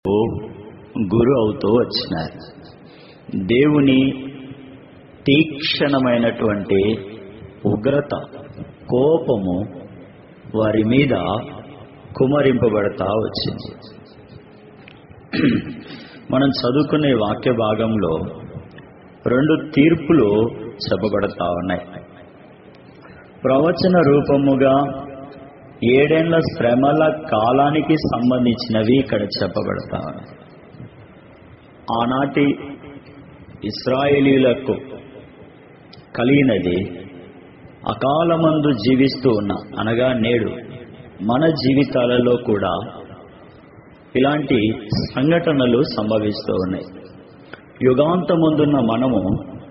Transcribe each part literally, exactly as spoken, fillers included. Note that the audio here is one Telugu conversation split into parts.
తీర్పుకు గురి అవుతూ వచ్చినారు. దేవుని తీక్షణమైనటువంటి ఉగ్రత, కోపము వారి మీద కుమరింపబడతా వచ్చింది. మనం చదువుకునే వాక్య భాగంలో రెండు తీర్పులు చెప్పబడతా ఉన్నాయి. ప్రవచన రూపముగా ఏడేళ్ల శ్రమల కాలానికి సంబంధించినవి ఇక్కడ చెప్పబడతా ఉన్నాయి. ఆనాటి ఇశ్రాయేలీయులకు కలిగినది అకాలమందు జీవిస్తూ ఉన్న, అనగా నేడు మన జీవితాలలో కూడా ఇలాంటి సంఘటనలు సంభవిస్తూ ఉన్నాయి. యుగాంతముందున్న మనము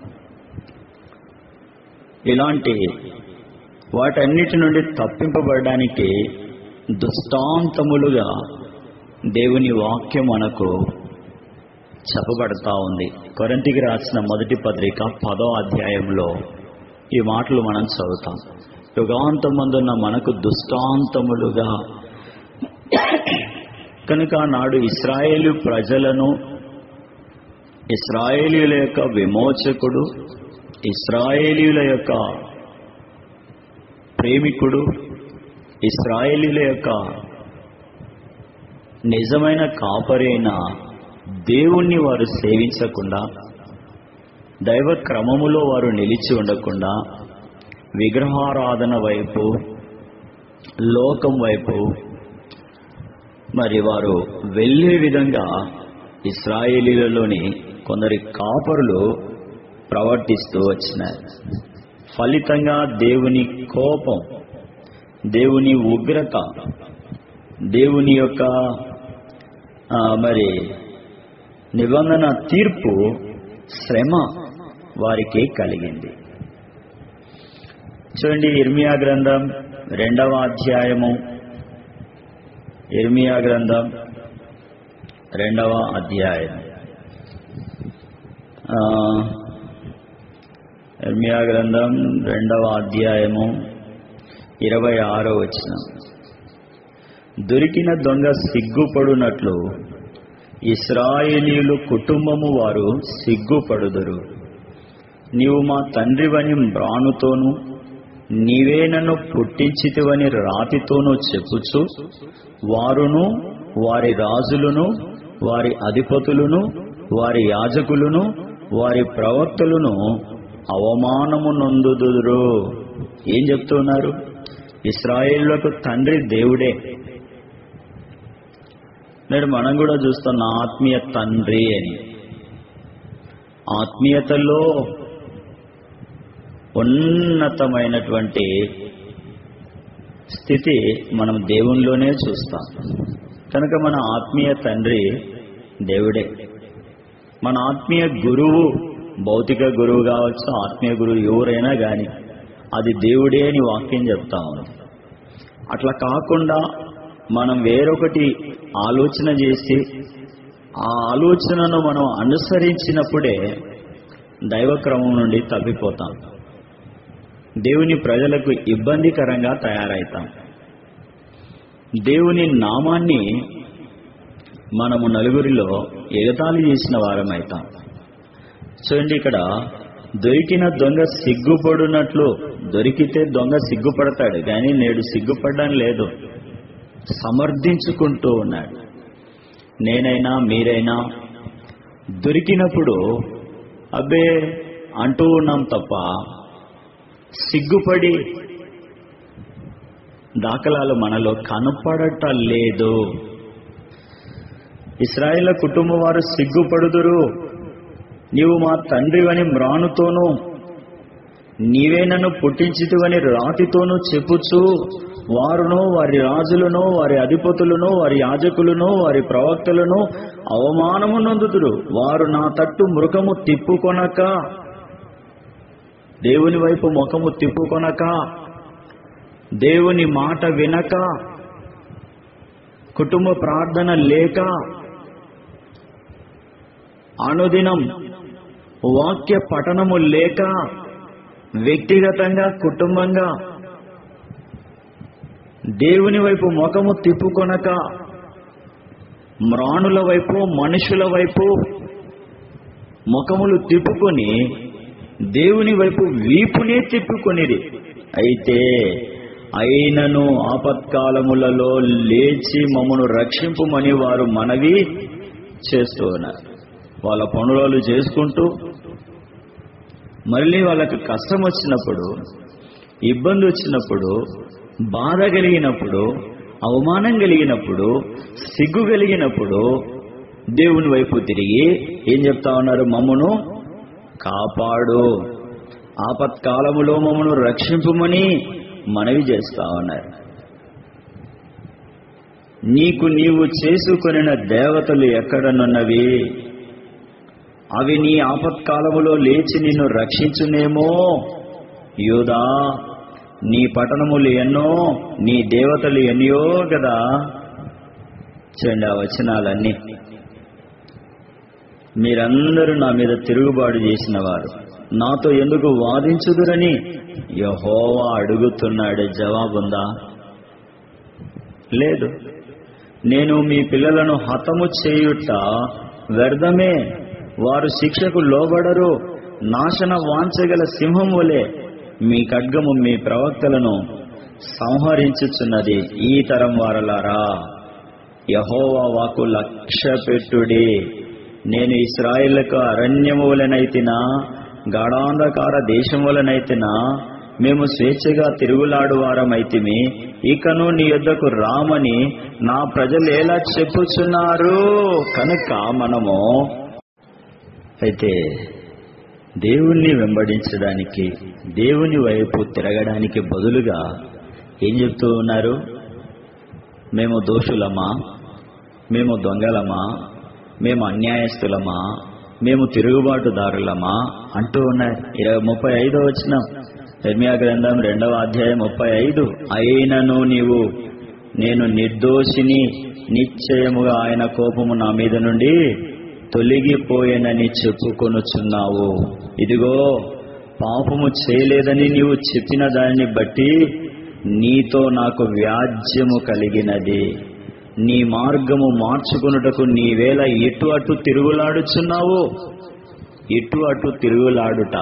ఇలాంటి వాటన్నిటి నుండి తప్పింపబడడానికి దృష్టాంతములుగా దేవుని వాక్యం మనకు చెప్పబడతా ఉంది. కొరింథీకి రాసిన మొదటి పత్రిక పదో అధ్యాయంలో ఈ మాటలు మనం చదువుతాం. యుగాంతమందున్న మనకు దృష్టాంతములుగా. కనుక నాడు ఇశ్రాయేలు ప్రజలను, ఇశ్రాయేలీయుల యొక్క విమోచకుడు, ఇశ్రాయేలీయుల యొక్క ప్రేమికుడు, ఇశ్రాయేలీయుల యొక్క నిజమైన కాపరైన దేవుణ్ణి వారు సేవించకుండా, దైవ క్రమములో వారు నిలిచి ఉండకుండా విగ్రహారాధన వైపు, లోకం వైపు మరి వారు వెళ్ళే విధంగా ఇశ్రాయేలీయులలోని కొందరి కాపరులు ప్రవర్తిస్తూ వచ్చినారు. ఫలితంగా దేవుని కోపం, దేవుని ఉగ్రత, దేవుని యొక్క మరి నిబంధన తీర్పు, శ్రమ వారికి కలిగింది. చూడండి, ఇర్మియా గ్రంథం రెండవ అధ్యాయము, ఇర్మియా గ్రంథం రెండవ అధ్యాయం, ఇర్మియా గ్రంథం రెండవ అధ్యాయము ఇరవై ఆరో వచనం. దొరికిన దొంగ సిగ్గుపడునట్లు ఇశ్రాయేలీయులు కుటుంబము వారు సిగ్గుపడుదురు. నీవు మా తండ్రివని మ్రానుతోనూ, నీవే నన్ను పుట్టించితివని రాతితోనూ చెప్పుచు, వారును వారి రాజులను, వారి అధిపతులను, వారి యాజకులను, వారి ప్రవక్తలను అవమానము నొందుదురు. ఏం చెప్తున్నారు? ఇశ్రాయేలులకు తండ్రి దేవుడే. నేడు మనం కూడా చూస్తున్న ఆత్మీయ తండ్రి అని. ఆత్మీయతలో ఉన్నతమైనటువంటి స్థితి మనం దేవునిలోనే చూస్తాం. కనుక మన ఆత్మీయ తండ్రి దేవుడే. మన ఆత్మీయ గురువు, భౌతిక గురువు కావచ్చు, ఆత్మీయ గురువు ఎవరైనా కానీ అది దేవుడే అని వాక్యం చెప్తా ఉంది. అట్లా కాకుండా మనం వేరొకటి ఆలోచన చేసి ఆ ఆలోచనను మనం అనుసరించినప్పుడే దైవక్రమం నుండి తప్పిపోతాం. దేవుని ప్రజలకు ఇబ్బందికరంగా తయారవుతాం. దేవుని నామాన్ని మనము నలుగురిలో ఎగతాళి చేసిన వారమవుతాం. చూడండి, ఇక్కడ దొరికిన దొంగ సిగ్గుపడునట్లు, దొరికితే దొంగ సిగ్గుపడతాడు, కానీ నేడు సిగ్గుపడడం లేదు, సమర్థించుకుంటూ ఉన్నాడు. నేనైనా మీరైనా దొరికినప్పుడు అబ్బే అంటూ ఉన్నాం తప్ప సిగ్గుపడి దాఖలాలు మనలో కనపడటం లేదు. ఇశ్రాయేలు కుటుంబం వారు సిగ్గుపడుదురు. నీవు మా తండ్రివని మ్రానుతోనూ, నీవే నన్ను పుట్టించితివని రాతితోనూ చెప్పుచు, వారును వారి రాజులను, వారి అధిపతులను, వారి యాజకులను, వారి ప్రవక్తలను అవమానము నొందుదురు. వారు నా తట్టు ముఖము తిప్పుకొనక, దేవుని వైపు ముఖము తిప్పుకొనక, దేవుని మాట వినక, కుటుంబ ప్రార్థన లేక, అనుదినం వాక్య పఠనము లేక, వ్యక్తిగతంగా కుటుంబంగా దేవుని వైపు ముఖము తిప్పుకొనక మ్రాణుల వైపు, మనుషుల వైపు ముఖములు తిప్పుకొని దేవుని వైపు వీపునే తిప్పుకొనిది. అయితే అయినను ఆపత్కాలములలో లేచి మమ్మను రక్షింపుమని వారు మనవి చేస్తూ ఉన్నారు. వాళ్ళ పనులు చేసుకుంటూ మళ్ళీ వాళ్ళకి కష్టం వచ్చినప్పుడు, ఇబ్బంది వచ్చినప్పుడు, బాధ కలిగినప్పుడు, అవమానం కలిగినప్పుడు, సిగ్గు కలిగినప్పుడు దేవుని వైపు తిరిగి ఏం చెప్తా ఉన్నారు? మమ్మను కాపాడు, ఆపత్కాలములో మమ్మను రక్షింపుమని మనవి చేస్తా ఉన్నారు. నీకు నీవు చేసుకొనిన దేవతలు ఎక్కడనున్నవి? అవి నీ ఆపత్కాలములో లేచి నిన్ను రక్షించునేమో. యూదా, నీ పట్టణములు ఎన్నో, నీ దేవతలు ఎన్నో కదా. చూడండి ఆ వచనాలన్నీ. మీరందరూ నా మీద తిరుగుబాటు చేసిన వారు, నాతో ఎందుకు వాదించుదురని యెహోవా అడుగుతున్నాడు. జవాబుందా? లేదు. నేను మీ పిల్లలను హతము చేయుట వ్యర్థమే, వారు శిక్షకు లోబడరు. నాశన వాంఛగల సింహం వలె మీ ఖడ్గము మీ ప్రవక్తలను సంహరించుచున్నది. ఈ తరం వారలారా, యెహోవా వాక్కు లక్ష్య పెట్టుడి. నేను ఇశ్రాయేలుకు అరణ్యము వలెనైతినా, గాఢాంధకార దేశం వలెనైతినా, మేము స్వేచ్ఛగా తిరుగులాడు వారమైతిమి. ఇకను నీ యొద్దకు రామని నా ప్రజలు ఎలా చెప్పుచున్నారు? కనుక మనము అయితే దేవుణ్ణి వెంబడించడానికి, దేవుని వైపు తిరగడానికి బదులుగా ఏం చెప్తూ ఉన్నారు? మేము దోషులమా, మేము దొంగలమా, మేము అన్యాయస్తులమా, మేము తిరుగుబాటుదారులమా అంటూ ఉన్నారు. ఇరవై ముప్పై ఐదో వచనం ఇర్మీయా గ్రంథం రెండవ అధ్యాయం ముప్పై ఐదు. అయినను నీవు నేను నిర్దోషిని, నిశ్చయముగా ఆయన కోపము నా మీద నుండి తొలగిపోయేనని చెప్పుకొనుచున్నావు. ఇదిగో పాపము చేయలేదని నీవు చెప్పిన దాన్ని బట్టి నీతో నాకు వ్యాజ్యము కలిగినది. నీ మార్గము మార్చుకొనుటకు నీవేళ ఇటు అటు తిరుగులాడుచున్నావు. ఇటు అటు తిరుగులాడుట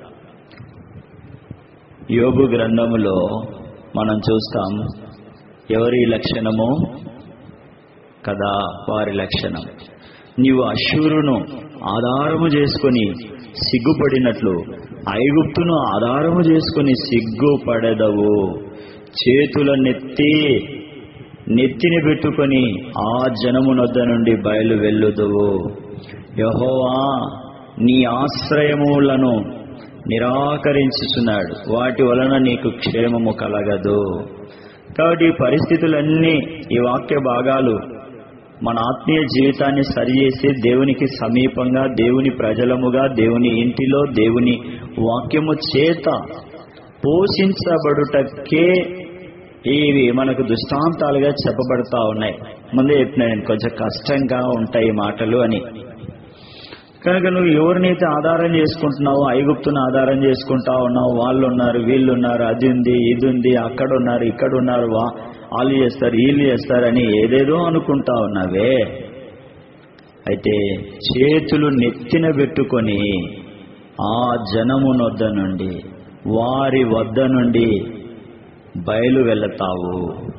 యోబు గ్రంథములో మనం చూస్తాం. ఎవరి లక్షణము కదా? వారి లక్షణం. నీవు అశ్షూరును ఆధారము చేసుకొని సిగ్గుపడినట్లు ఐగుప్తును ఆధారము చేసుకొని సిగ్గుపడెదవు. చేతుల నెత్తి నెత్తిని పెట్టుకొని ఆ జనమునొద్ద నుండి బయలు వెళ్ళుదువు. యెహోవా నీ ఆశ్రయములను నిరాకరించుచున్నాడు, వాటి వలన నీకు క్షేమము కలగదు. కాబట్టి ఈ పరిస్థితులన్నీ, ఈ వాక్య భాగాలు మన ఆత్మీయ జీవితాన్ని సరిచేసి దేవునికి సమీపంగా, దేవుని ప్రజలముగా, దేవుని ఇంటిలో దేవుని వాక్యము చేత పోషించబడుటకే ఇవి మనకు దృష్టాంతాలుగా చెప్పబడతా ఉన్నాయి. ముందే చెప్పిన నేను కొంచెం కష్టంగా ఉంటాయి మాటలు అని. కనుక నువ్వు ఎవరినైతే ఆధారం చేసుకుంటున్నావో, ఐగుప్తును ఆధారం చేసుకుంటా ఉన్నావు, వాళ్ళు ఉన్నారు, వీళ్ళు ఉన్నారు, అది ఉంది, ఇది ఉంది, అక్కడ ఉన్నారు, ఇక్కడ ఉన్నారు, వాళ్ళు చేస్తారు, వీళ్ళు చేస్తారని ఏదేదో అనుకుంటా ఉన్నావే. అయితే చేతులు నెత్తిన పెట్టుకొని ఆ జనమునొద్ద నుండి, వారి వద్ద నుండి బయలు వెళతావు.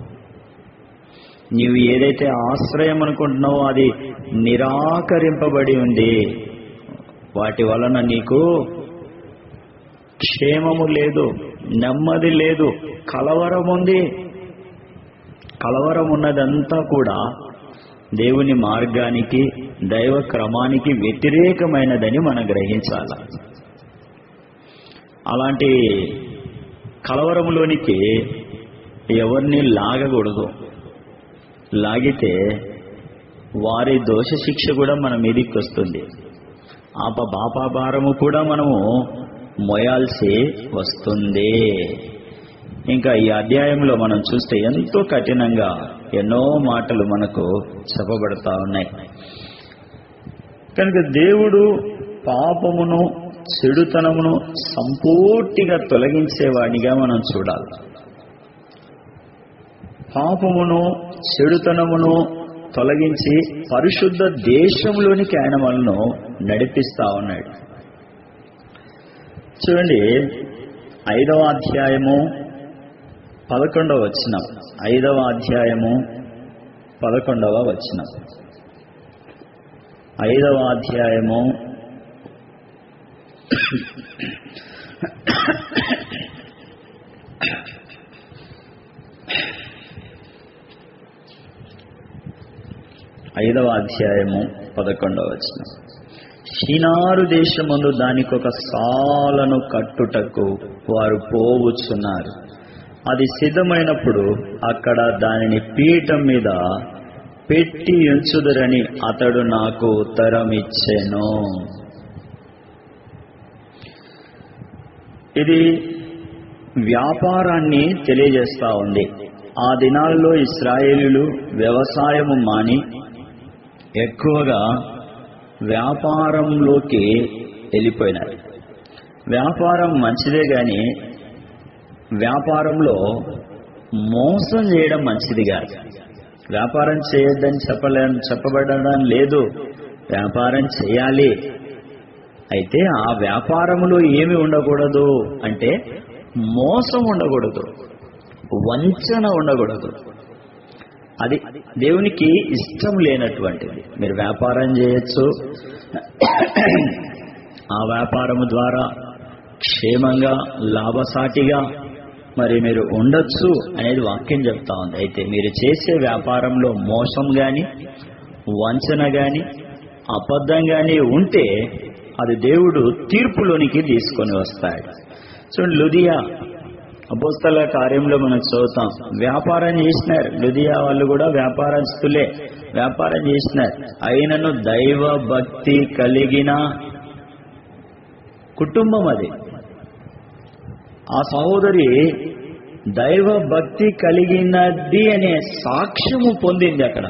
నీవు ఏదైతే ఆశ్రయం అనుకుంటున్నావో అది నిరాకరింపబడి ఉంది. వాటి వలన నీకు క్షేమము లేదు, నెమ్మది లేదు, కలవరం ఉంది. కలవరం ఉన్నదంతా కూడా దేవుని మార్గానికి, దైవ క్రమానికి వ్యతిరేకమైనదని మనం గ్రహించాలి. అలాంటి కలవరములోనికి ఎవరిని లాగకూడదు. లాగితే వారి దోష శిక్ష కూడా మన మీదికి వస్తుంది. ఆప పాపాభారము కూడా మనము మోయాల్సి వస్తుంది. ఇంకా ఈ అధ్యాయంలో మనం చూస్తే ఎంతో కఠినంగా ఎన్నో మాటలు మనకు చెప్పబడతా ఉన్నాయి. కనుక దేవుడు పాపమును, చెడుతనమును సంపూర్తిగా తొలగించేవాడిగా మనం చూడాలి. పాపమును, చెడుతనమును తొలగించి పరిశుద్ధ దేశంలోనికి ఆయన మనల్ని నడిపిస్తా ఉన్నాడు. చూడండి, ఐదవ అధ్యాయము పదకొండవ వచనం. ఐదవ అధ్యాయము పదకొండవ వచనం. ఐదవ అధ్యాయము ఐదవ అధ్యాయము పదకొండవ వచనం. షినారు దేశమందు దానికి ఒక సాలను కట్టుటకు వారు పోవుచున్నారు. అది సిద్ధమైనప్పుడు అక్కడ దానిని పీఠం మీద పెట్టి ఉంచుదురని అతడు నాకు ఉత్తరం ఇచ్చెను. ఇది వ్యాపారాన్ని తెలియజేస్తా ఉంది. ఆ దినాల్లో ఇశ్రాయేలీయులు వ్యవసాయము మాని ఎక్కువగా వ్యాపారంలోకి వెళ్ళిపోయినారు. వ్యాపారం మంచిదే గాని వ్యాపారంలో మోసం చేయడం మంచిది కాదు. వ్యాపారం చేయొద్దని చెప్పలే చెప్పబడడం లేదు, వ్యాపారం చేయాలి. అయితే ఆ వ్యాపారంలో ఏమి ఉండకూడదు అంటే మోసం ఉండకూడదు, వంచన ఉండకూడదు. అది దేవునికి ఇష్టం లేనటువంటిది. మీరు వ్యాపారం చేయొచ్చు, ఆ వ్యాపారము ద్వారా క్షేమంగా లాభసాటిగా మరి మీరు ఉండొచ్చు అనేది వాక్యం చెప్తా ఉంది. అయితే మీరు చేసే వ్యాపారంలో మోసం గాని వంచన గాని అబద్ధం గాని ఉంటే అది దేవుడు తీర్పులోనికి తీసుకొని వస్తాడు. చూడండి, లుదియా అపోస్తల కార్యంలో మనం చదువుతాం. వ్యాపారం చేసినారు, లుదియా వాళ్ళు కూడా వ్యాపారస్తులే, వ్యాపారం చేసినారు. అయినను దైవ భక్తి కలిగిన కుటుంబం అది. ఆ సహోదరి దైవ భక్తి కలిగినది అనే సాక్ష్యము పొందింది అక్కడ.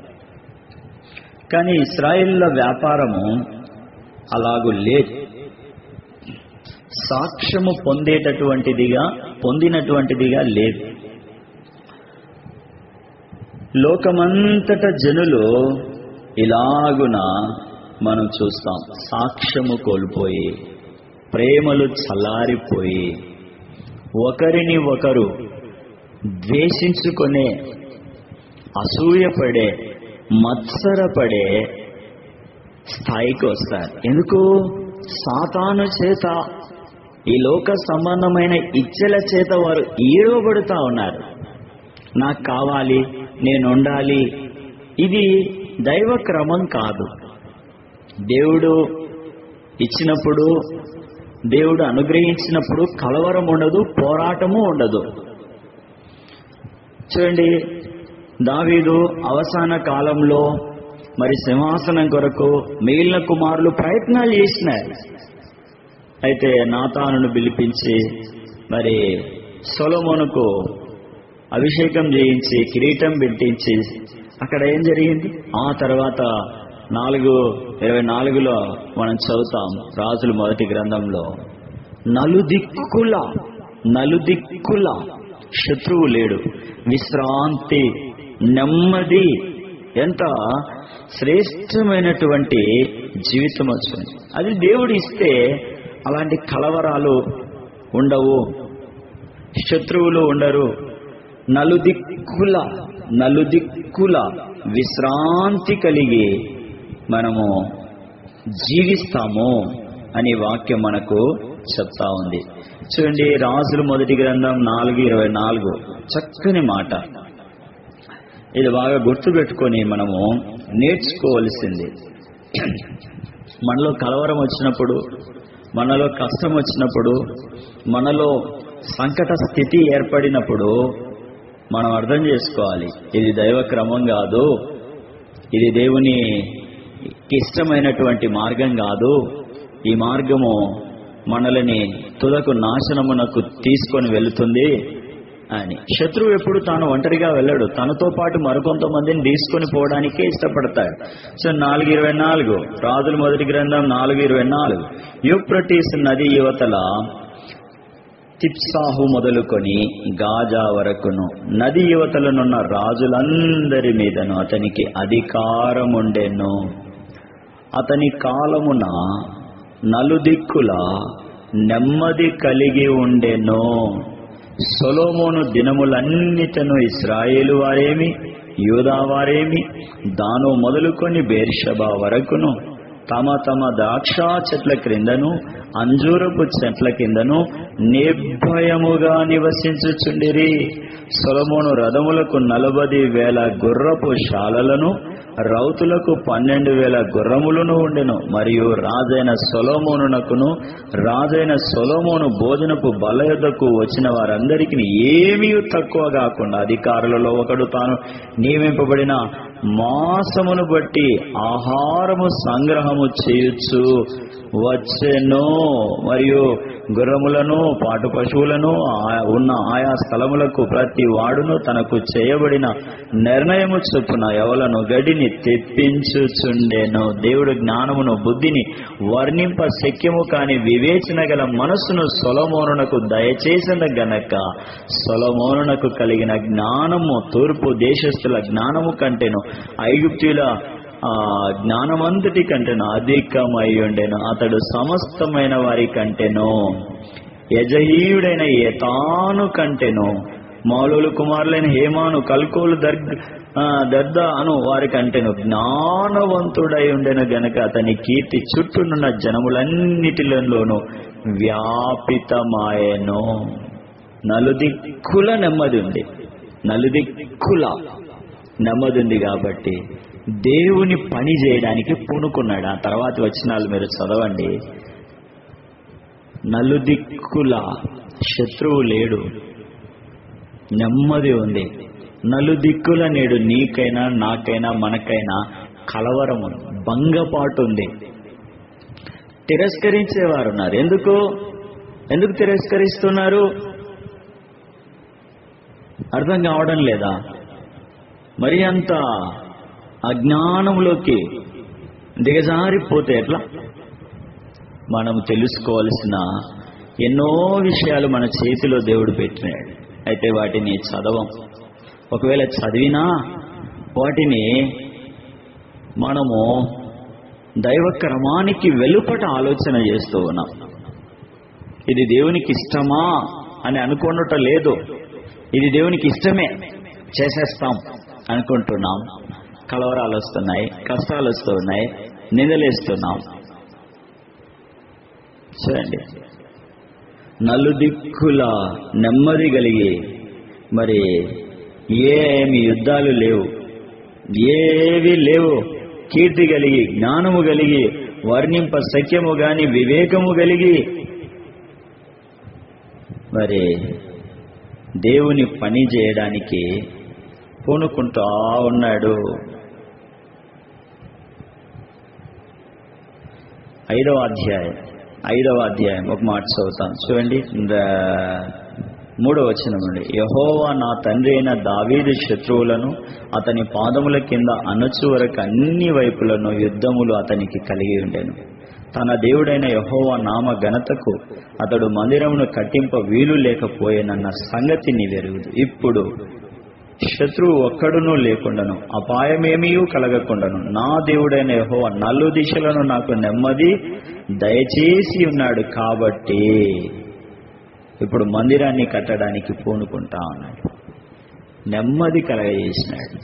కానీ ఇశ్రాయేలుల వ్యాపారము అలాగూ లేదు. సాక్ష్యము పొందేటటువంటిదిగా పొందినటువంటిదిగా లేదు. లోకమంతట జనులు ఇలాగున మనం చూస్తాం. సాక్ష్యము కోల్పోయి, ప్రేమలు చల్లారిపోయి, ఒకరిని ఒకరు ద్వేషించుకునే, అసూయపడే, మత్సరపడే స్థాయికి వస్తారు. ఎందుకు? సాతాను చేత, ఈ లోక సంబంధమైన ఇచ్చల చేత వారు ఈడవబడుతూ ఉన్నారు. నాకు కావాలి, నేను ఉండాలి. ఇది దైవ క్రమం కాదు. దేవుడు ఇచ్చినప్పుడు, దేవుడు అనుగ్రహించినప్పుడు కలవరం ఉండదు, పోరాటము ఉండదు. చూడండి, దావీదు అవసాన కాలంలో మరి సింహాసనం కొరకు మిగిలిన కుమారులు ప్రయత్నాలు చేసినారు. అయితే నాతానును పిలిపించి మరి సొలొమోనుకు అభిషేకం చేయించి కిరీటం పెట్టించి అక్కడ ఏం జరిగింది? ఆ తర్వాత నాలుగు ఇరవై నాలుగులో మనం చదువుతాం రాజుల మొదటి గ్రంథంలో, నలుదిక్కుల నలుదిక్కుల శత్రువు లేడు, విశ్రాంతి, నెమ్మది, ఎంత శ్రేష్టమైనటువంటి జీవితం వచ్చింది. అది దేవుడు ఇస్తే అలాంటి కలవరాలు ఉండవు, శత్రువులు ఉండరు. నలుదిక్కుల నలుదిక్కుల విశ్రాంతి కలిగి మనము జీవిస్తాము అనే వాక్యం మనకు చెప్తా ఉంది. చూడండి, రాజుల మొదటి గ్రంథం నాలుగు ఇరవై నాలుగు చక్కని మాట. ఇది బాగా గుర్తుపెట్టుకొని మనము నేర్చుకోవలసింది. మనలో కలవరం వచ్చినప్పుడు, మనలో కష్టం వచ్చినప్పుడు, మనలో సంకట స్థితి ఏర్పడినప్పుడు మనం అర్థం చేసుకోవాలి, ఇది దైవ క్రమం కాదు, ఇది దేవునికి ఇష్టమైనటువంటి మార్గం కాదు. ఈ మార్గము మనల్ని తుదకు నాశనమునకు తీసుకొని వెళుతుంది అని. శత్రువు ఎప్పుడు తాను ఒంటరిగా వెళ్ళాడు, తనతో పాటు మరికొంతమందిని తీసుకొని పోవడానికే ఇష్టపడతాడు. సో నాలుగు ఇరవై నాలుగు రాజుల మొదటి గ్రంథం నాలుగు ఇరవై నాలుగు యూఫ్రటీస్ నది యువతల తిప్సాహు మొదలుకొని గాజా వరకును నది యువతలనున్న రాజులందరి మీదను అతనికి అధికారముండెను. అతని కాలమున నలుదిక్కుల నెమ్మది కలిగి ఉండెను. సొలొమోను దినములన్నిటను ఇశ్రాయేలు వారేమి, యూదా వారేమి, దాను మొదలుకొని బెర్షెబా వరకును తమ తమ ద్రాక్షా చెట్ల క్రిందను అంజూరపు చెట్ల కిందను నిర్భయముగా నివసించుచుండిరి. సొలొమోను రథములకు నలభై వేల గుర్రపు శాలలను, రౌతులకు పన్నెండు వేల గుర్రములను ఉండెను. మరియు రాజైన సొలొమోనునకును రాజైన సొలొమోను భోజనపు బల్ల యొద్దకు వచ్చిన వారందరికీ ఏమీ తక్కువ కాకుండా అధికారులలో ఒకడు తాను నియమింపబడిన మాసమును బట్టి ఆహారము సంగ్రహము చేయొచ్చు వచ్చెను. మరియు గుర్రములను పాటు పశువులను ఉన్న ఆయా స్థలములకు ప్రతి వాడును తనకు చేయబడిన నిర్ణయము చొప్పున ఎవలను గడిని తెప్పించుచుండెను. దేవుడు జ్ఞానమును బుద్ధిని వర్ణింప శక్యము కాని వివేచన గల మనస్సును సొలొమోనునకు దయచేసిన గనక సొలొమోనునకు కలిగిన జ్ఞానము తూర్పు దేశస్థుల జ్ఞానము కంటేను ఐగుప్తుల ఆ జ్ఞానమంతటి కంటేను అధికమై ఉండెను. అతడు సమస్తమైన వారి కంటేను యజహీయుడైన ఏతాను కంటేను మౌలుల కుమారులైన హేమాను కల్కోలు దర్గ దర్ద అను వారి కంటేను జ్ఞానవంతుడై ఉండెను గనక అతని కీర్తి చుట్టూనున్న జనములన్నిటిలోనూ వ్యాపితమాయెను. నలుదిక్కుల నెమ్మది ఉంది, నలుదిక్కుల నెమ్మది ఉంది కాబట్టి దేవుని పని చేయడానికి పూనుకున్నాడు. ఆ తర్వాత వచనాలు మీరు చదవండి. నలుదిక్కుల శత్రువు లేడు, నెమ్మది ఉంది. నలుదిక్కుల నేడు నీకైనా నాకైనా మనకైనా కలవరం ఉంది, భంగపాటు ఉంది. తిరస్కరించేవారు ఉన్నారు. ఎందుకు ఎందుకు తిరస్కరిస్తున్నారు అర్థం కావడం లేదా? మరి అంత అజ్ఞానంలోకి దిగజారిపోతే ఎట్లా? మనం తెలుసుకోవాల్సిన ఎన్నో విషయాలు మన చేతిలో దేవుడు పెట్టినాడు. అయితే వాటిని చదవం. ఒకవేళ చదివినా వాటిని మనము దైవ క్రమానికి వెలుపట ఆలోచన చేస్తూ ఉన్నాం. ఇది దేవునికి ఇష్టమా అని అనుకోనట లేదు. ఇది దేవునికి ఇష్టమే చేసేస్తాం అనుకుంటున్నాం. కలవరాలు వస్తున్నాయి, కష్టాలు వస్తున్నాయి, నిందలేస్తున్నాం. చూడండి, నలుదిక్కుల నెమ్మది కలిగి మరి ఏమి యుద్ధాలు లేవు, ఏవి లేవు. కీర్తి కలిగి జ్ఞానము కలిగి వర్ణింప సఖ్యము గాని వివేకము కలిగి మరి దేవుని పని చేయడానికి పూనుకుంటా ఉన్నాడు. ఐదవ అధ్యాయం ఐదవ అధ్యాయం ఒక మాట చదువుతాం చూడండి. మూడవ వచనం నుండి, యెహోవా నా తండ్రి అయిన దావీదు శత్రువులను అతని పాదముల కింద అణచు వరకు అన్ని వైపులను యుద్ధములు అతనికి కలిగి ఉండెను. తన దేవుడైన యెహోవా నామ ఘనతకు అతడు మందిరమును కట్టింప వీలు లేకపోయేనన్న సంగతి నీవెరుగుదు. ఇప్పుడు శత్రువు ఒక్కడునూ లేకుండాను అపాయమేమీ కలగకుండాను నా దేవుడైన యెహోవా నలు దిశలను నాకు నెమ్మది దయచేసి ఉన్నాడు. కాబట్టి ఇప్పుడు మందిరాన్ని కట్టడానికి పూనుకుంటా ఉన్నాడు. నెమ్మది కలగజేసినాడు.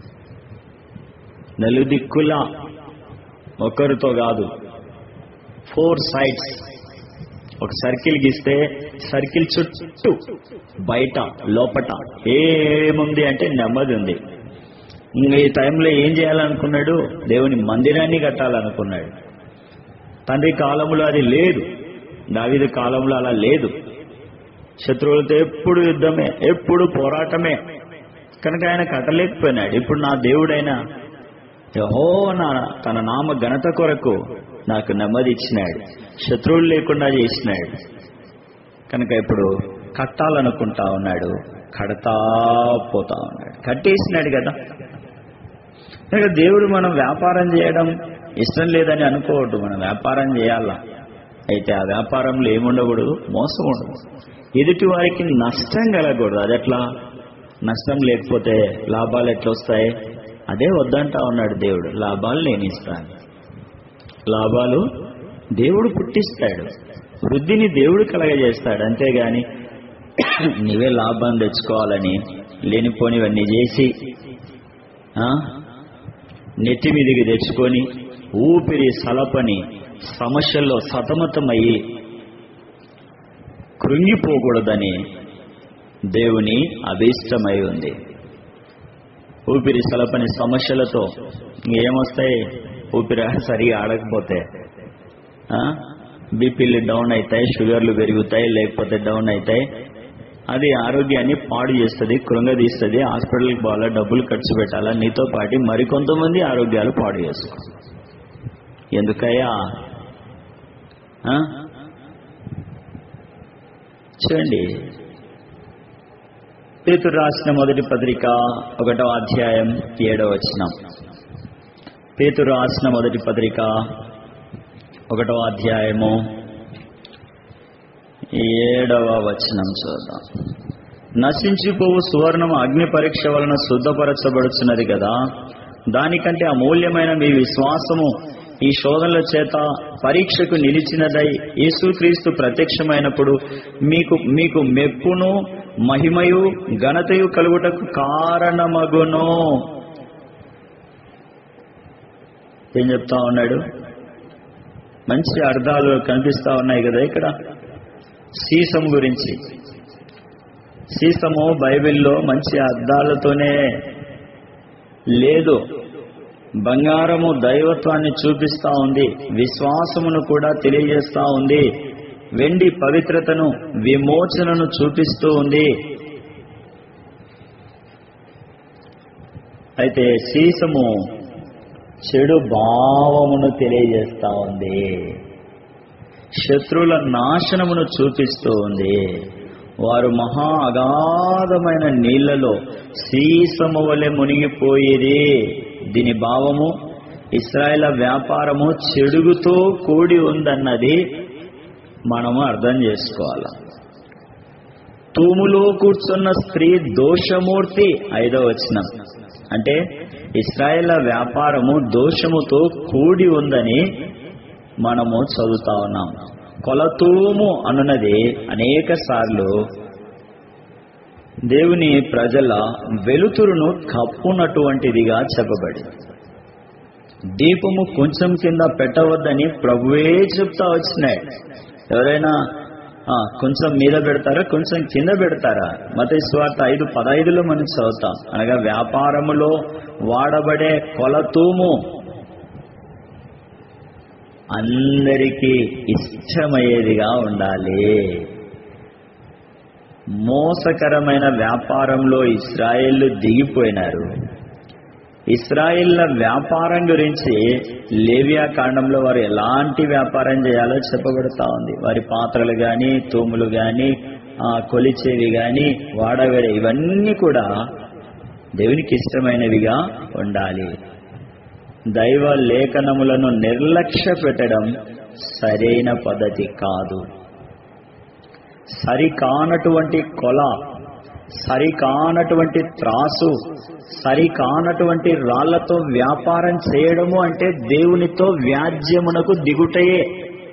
నలుదిక్కులా ఒకరితో కాదు, ఫోర్ సైడ్స్. ఒక సర్కిల్ గీస్తే సర్కిల్ చుట్టూ బయట లోపట ఏముంది అంటే నెమ్మది ఉంది. ఇంకా ఈ టైంలో ఏం చేయాలనుకున్నాడు? దేవుని మందిరాన్ని కట్టాలనుకున్నాడు. తండ్రి కాలంలో అది లేదు, దావీదు కాలంలో అలా లేదు. శత్రువులతో ఎప్పుడు యుద్ధమే, ఎప్పుడు పోరాటమే. కనుక ఆయన కట్టలేకపోయినాడు. ఇప్పుడు నా దేవుడైన యెహోవా తన నామ ఘనత కొరకు నాకు నెమ్మది ఇచ్చినాడు, శత్రువులు లేకుండా చేసినాడు. కనుక ఇప్పుడు కట్టాలనుకుంటా ఉన్నాడు, కడతా పోతా ఉన్నాడు. కట్టేసినాడు కదా. కనుక దేవుడు మనం వ్యాపారం చేయడం ఇష్టం లేదని అనుకోవద్దు. మనం వ్యాపారం చేయాలా. అయితే ఆ వ్యాపారంలో ఏముండకూడదు? మోసం ఉండదు. ఎదుటి వారికి నష్టం కలగకూడదు. అది ఎట్లా? నష్టం లేకపోతే లాభాలు ఎట్లా వస్తాయి? అదే వద్దంటా ఉన్నాడు దేవుడు. లాభాలు నేను ఇస్తాను. లాభాలు దేవుడు పుట్టిస్తాడు, వృద్ధిని దేవుడు కలగజేస్తాడు. అంతేగాని నీవే లాభం తెచ్చుకోవాలని లేనిపోనివన్నీ చేసి నెత్తి మీదికి తెచ్చుకొని ఊపిరి సలపని సమస్యల్లో సతమతమయ్యి కృంగిపోకూడదని దేవుని అభీష్టమై ఉంది. ఊపిరి సలపని సమస్యలతో ఏమొస్తాయి? ఊపిరి సరిగా ఆడకపోతే బీపీలు డౌన్ అవుతాయి, షుగర్లు పెరుగుతాయి, లేకపోతే డౌన్ అవుతాయి. అది ఆరోగ్యాన్ని పాడు చేస్తుంది, కృంగదీస్తుంది. హాస్పిటల్కి పోవాలా, డబ్బులు ఖర్చు పెట్టాలా, నీతో పాటు మరికొంతమంది ఆరోగ్యాలు పాడు చేసుకో. ఎందుకయ్యా? చూడండి, పేతురు రాసిన మొదటి పత్రిక ఒకటో అధ్యాయం ఏడవ వచనం. పేతురు రాసిన మొదటి పత్రిక ఒకటో అధ్యాయము ఏడవ వచనం చూద్దాం. నశించిపోవు సువర్ణము అగ్ని పరీక్ష వలన శుద్ధపరచబడుచున్నది కదా, దానికంటే అమూల్యమైన మీ విశ్వాసము ఈ శోధనల చేత పరీక్షకు నిలిచినదై యేసుక్రీస్తు ప్రత్యక్షమైనప్పుడు మీకు మీకు మెప్పును మహిమయు ఘనతయు కలుగుటకు కారణమగును. ఏం చెప్తా ఉన్నాడు? మంచి అర్థాలు కనిపిస్తా ఉన్నాయి కదా ఇక్కడ. సీసం గురించి. సీసము బైబిల్లో మంచి అర్థాలతోనే లేదు. బంగారము దైవత్వాన్ని చూపిస్తా ఉంది, విశ్వాసమును కూడా తెలియజేస్తా ఉంది, వెండి పవిత్రతను విమోచనను చూపిస్తూ ఉంది. అయితే సీసము చెడు భావమును తెలియజేస్తా ఉంది, శత్రువుల నాశనమును చూపిస్తూ ఉంది. వారు మహా అగాధమైన నీళ్లలో సీసము వలె మునిగిపోయేది. దీని భావము ఇశ్రాయేల్ వ్యాపారము చెడుగుతో కూడి ఉందన్నది మనము అర్థం చేసుకోవాలి. తూములో కూర్చున్న స్త్రీ దోషమూర్తి, ఐదవ వచనం. అంటే ఇశ్రాయేల్ వ్యాపారము దోషముతో కూడి ఉందని మనము చదువుతా ఉన్నాం. కొలతూము అనున్నది అనేక సార్లు దేవుని ప్రజల వెలుతురును కప్పునటువంటిదిగా చెప్పబడింది. దీపము కొంచెం కింద పెట్టవద్దని ప్రభువే చెప్తా వచ్చినాడు. ఎవరైనా కొంచెం మీద పెడతారా, కొంచెం కింద పెడతారా? మత్తయి సువార్త ఐదు పదైదులో మనం చదువుతాం. అనగా వ్యాపారములో వాడబడే కొలతూము అందరికీ ఇష్టమయ్యేదిగా ఉండాలి. మోసకరమైన వ్యాపారంలో ఇశ్రాయేళ్లు దిగిపోయినారు. ఇశ్రాయేళ్ల వ్యాపారం గురించి లేవియా కాండంలో వారు ఎలాంటి వ్యాపారం చేయాలో చెప్పబడుతూ ఉంది. వారి పాత్రలు కానీ, తూములు కానీ, కొలిచేవి కానీ, వాడవేరే ఇవన్నీ కూడా దేవునికి ఇష్టమైనవిగా ఉండాలి. దైవ లేఖనములను నిర్లక్ష్య పెట్టడం సరైన పద్ధతి కాదు. సరికానటువంటి కొల, సరికానటువంటి త్రాసు, సరికానటువంటి రాళ్లతో వ్యాపారం చేయడము అంటే దేవునితో వ్యాజ్యమునకు దిగుటయే.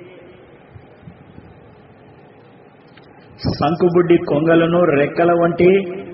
సంకుబుడ్డి కొంగలను రెక్కల వంటి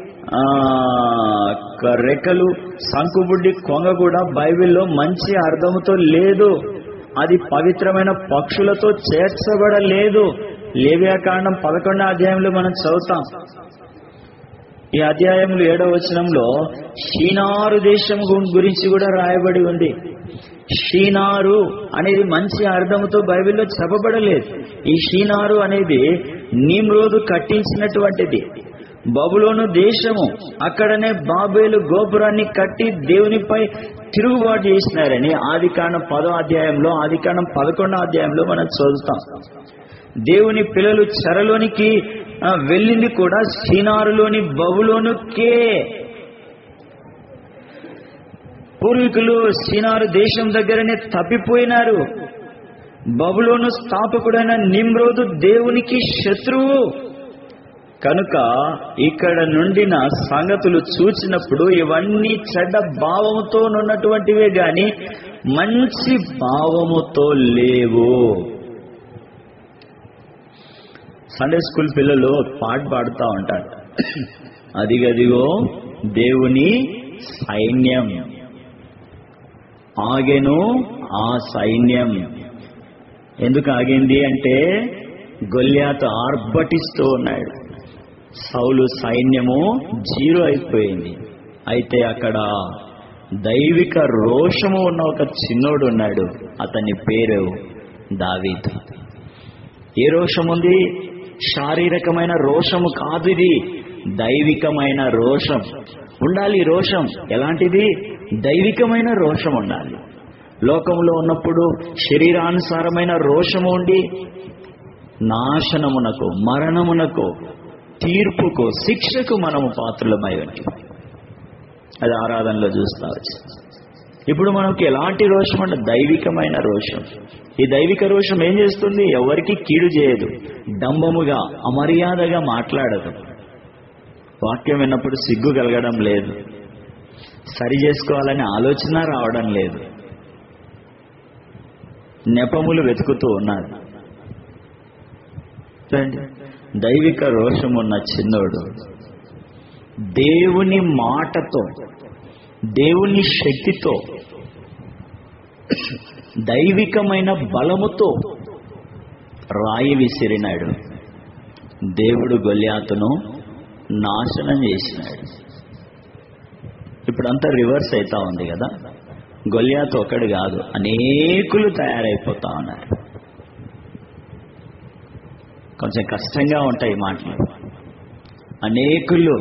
రెక్కలు, సంకుబుడ్డి కొంగ కూడా బైబిల్లో మంచి అర్థముతో లేదు. అది పవిత్రమైన పక్షులతో చేర్చబడలేదు. లేవియాకాండం పదకొండో అధ్యాయంలో మనం చదువుతాం. ఈ అధ్యాయంలో ఏడవ వచనంలో షీనారు దేశం గురించి కూడా రాయబడి ఉంది. షీనారు అనేది మంచి అర్థముతో బైబిల్లో చెప్పబడలేదు. ఈ షీనారు అనేది నిమ్రోదు కట్టించినటువంటిది. బబులోను దేశము, అక్కడనే బాబేలు గోపురాన్ని కట్టి దేవునిపై తిరుగుబాటు చేసినారని ఆదికాండం పదో అధ్యాయంలో, ఆదికాండం పదకొండో అధ్యాయంలో మనం చదువుతాం. దేవుని పిల్లలు చెరలోనికి వెళ్ళింది కూడా షీనారులోని బబులోనుకే. పూర్వీకులు షీనారు దేశం దగ్గరనే తప్పిపోయినారు. బబులోను స్థాపకుడైన నిమ్రోదు దేవునికి శత్రువు. కనుక ఇక్కడ నుండిన సంగతులు చూచినప్పుడు ఇవన్నీ చెడ్డ భావముతోనున్నటువంటివే గాని మంచి భావముతో లేవు. సండే స్కూల్ పిల్లలు పాట పాడుతూ ఉంటారు, అదిగదిగో దేవుని సైన్యం, ఆగెను ఆ సైన్యం. ఎందుకు ఆగింది అంటే గొల్యాతు ఆర్భటిస్తూ ఉన్నాడు, సౌలు సైన్యము జీరో అయిపోయింది. అయితే అక్కడ దైవిక రోషము ఉన్న ఒక చిన్నోడు ఉన్నాడు, అతని పేరు దావీదు. ఏ రోషం ఉంది? శారీరకమైన రోషము కాదు, ఇది దైవికమైన రోషం ఉండాలి. రోషం ఎలాంటిది? దైవికమైన రోషం ఉండాలి. లోకంలో ఉన్నప్పుడు శరీరానుసారమైన రోషము ఉండి నాశనమునకు, మరణమునకు, తీర్పుకు, శిక్షకు మనము పాత్రులమై ఉంటాం. అది ఆరాధనలో చూస్తావచ్చు. ఇప్పుడు మనకి ఎలాంటి రోషం అంటే దైవికమైన రోషం. ఈ దైవిక రోషం ఏం చేస్తుంది? ఎవరికి కీడు చేయదు, డంబముగా అమర్యాదగా మాట్లాడదు, వాక్యం విన్నప్పుడు సిగ్గు కలగడం లేదు, సరి చేసుకోవాలనే ఆలోచన రావడం లేదు, నెపములు వెతుకుతూ ఉన్నారు. దైవిక రోషం ఉన్న చిన్నోడు దేవుని మాటతో, దేవుని శక్తితో, దైవికమైన బలముతో రాయి విసిరినాడు. దేవుడు గొల్యాతును నాశనం చేసినాడు. ఇప్పుడంతా రివర్స్ అవుతా ఉంది కదా. గొల్యాతు ఒకడు కాదు, అనేకులు తయారైపోతా ఉన్నారు. కొంచెం కష్టంగా ఉంటాయి మాటలు. అనేకులు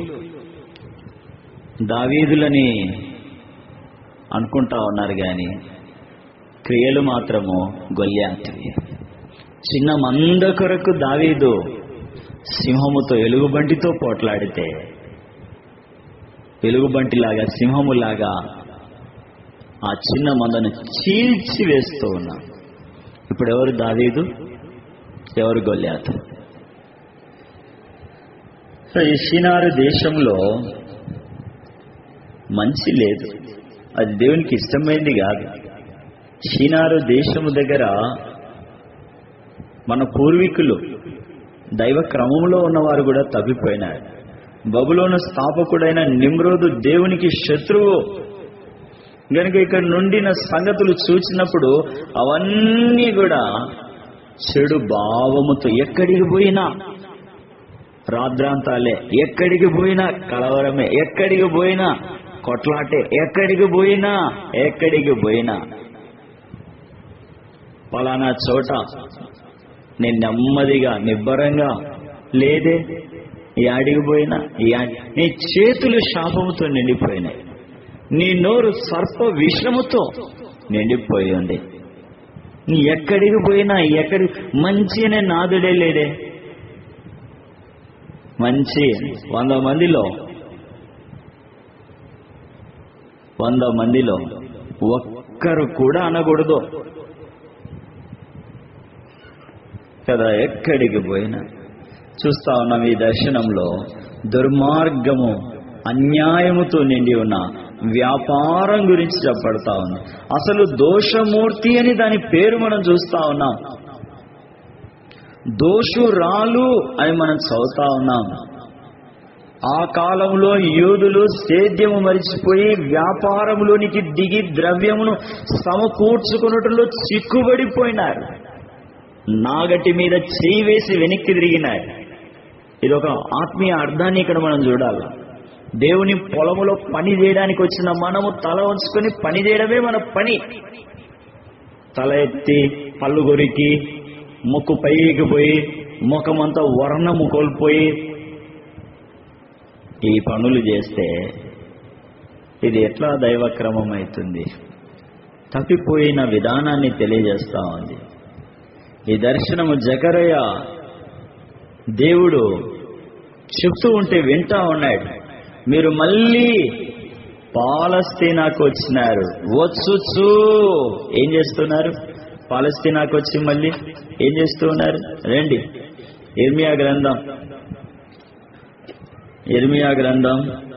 దావీదులని అనుకుంటా ఉన్నారు కానీ క్రియలు మాత్రము గొల్యాతువి. చిన్న మంద కొరకు దావీదు సింహముతో, ఎలుగుబంటితో పోట్లాడితే ఎలుగుబంటిలాగా, సింహములాగా ఆ చిన్న మందను చీల్చి వేస్తూ ఉన్నా. ఇప్పుడు ఎవరు దావీదు, ఎవరు గొల్యాతు? ఈ షీనారు దేశంలో మంచి లేదు, అది దేవునికి ఇష్టమైంది కాదు. షీనారు దేశము దగ్గర మన పూర్వీకులు దైవ క్రమంలో ఉన్నవారు కూడా తప్పిపోయినారు. బబులోను స్థాపకుడైన నిమ్రోదు దేవునికి శత్రువు గనుక ఇక్కడ నుండిన సంగతులు చూసినప్పుడు అవన్నీ కూడా చెడు భావముతో, ఎక్కడికి పోయినా రాద్రాంతాలే, ఎక్కడికి పోయినా కలవరమే, ఎక్కడికి పోయినా కొట్లాటే, ఎక్కడికి పోయినా ఎక్కడికి పోయినా పలానా చోట నేను నెమ్మదిగా నిబ్బరంగా లేదే, యాడికి పోయినా నీ చేతులు శాపముతో నిండిపోయినాయి, నీ నోరు సర్ప విషముతో నిండిపోయి ఉంది. నీ ఎక్కడికి పోయినా, ఎక్కడి మంచి అనే నాదుడే లేడే. మంచి వంద మందిలో వంద మందిలో ఒక్కరు కూడా అనకూడదు కదా. ఎక్కడికి పోయినా చూస్తా ఉన్నాం ఈ దర్శనంలో దుర్మార్గము, అన్యాయముతో నిండి ఉన్న వ్యాపారం గురించి చెప్పబడతా ఉంది. అసలు దోషమూర్తి అని దాని పేరు మనం చూస్తా ఉన్నాం. దోషురాలు అని మనం చదువుతా ఉన్నాం. ఆ కాలంలో యూదులు సేద్యము మరిచిపోయి వ్యాపారంలోనికి దిగి ద్రవ్యమును సమకూర్చుకున్నట్లో చిక్కుబడిపోయినారు. నాగటి మీద చేయి వేసి వెనక్కి తిరిగినారు. ఇది ఒక ఆత్మీయ అర్థాన్ని ఇక్కడ మనం చూడాలి. దేవుని పొలములో పని చేయడానికి వచ్చిన మనము తల ఉంచుకొని పని చేయడమే మన పని. తల ఎత్తి పళ్ళు కొరికి ముక్కు పైకి పోయి ముఖమంతా వర్ణము కోల్పోయి ఈ పనులు చేస్తే ఇది ఎట్లా దైవక్రమం అవుతుంది? తప్పిపోయిన విధానాన్ని తెలియజేస్తా ఉంది ఈ దర్శనము. జకరయ్య దేవుడు చెప్తూ ఉంటే వింటా ఉన్నాడు. మీరు మళ్ళీ పాలస్తీనాకు వచ్చినారు, వచ్చుచు ఏం చేస్తున్నారు? పాలస్తీనాకు వచ్చి మళ్ళీ ఏం చేస్తూ ఉన్నారు? రండి, ఇర్మియా గ్రంథం ఇర్మియా గ్రంథం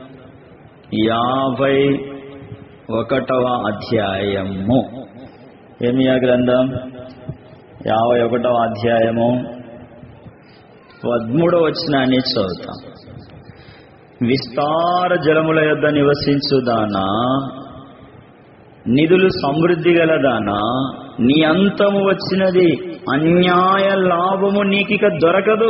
యాభై ఒకటవ అధ్యాయము. ఇర్మియా గ్రంథం యాభై ఒకటవ అధ్యాయము పదమూడవ వచనాన్ని చదువుతాం. విస్తార జలముల యొద్ద నివసించుదానా, నిధులు సమృద్ధి గలదానా, నీ అంతము వచ్చినది, అన్యాయ లాభము నీకిక దొరకదు.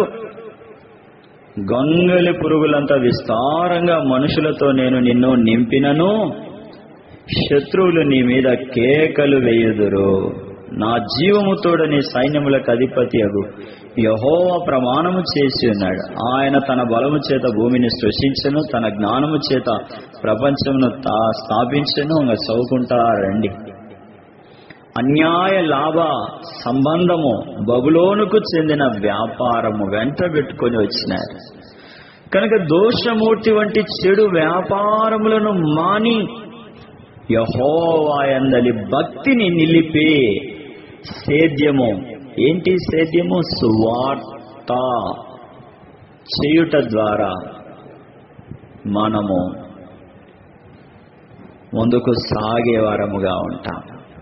గొంగలి పురుగులంత విస్తారంగా మనుషులతో నేను నిన్ను నింపినను, శత్రువులు నీ మీద కేకలు వేయుదురు. నా జీవముతోడ నీ సైన్యములకు అధిపతి అగు యెహోవా ప్రమాణము చేసి ఉన్నాడు. ఆయన తన బలము చేత భూమిని సృష్టించెను, తన జ్ఞానము చేత ప్రపంచమును స్థాపించెను. ఇంకా చదువుకుంటా రండి. అన్యాయ లాభ సంబంధము బబులోనుకు చెందిన వ్యాపారము వెంట పెట్టుకొని వచ్చినారు కనుక దోషమూర్తి వంటి చెడు వ్యాపారములను మాని యెహోవా యందలి భక్తిని నిలిపి సేద్యము, ఏంటి సేద్యము? సువార్త చేయుట ద్వారా మనము ముందుకు సాగేవారముగా ఉంటాం.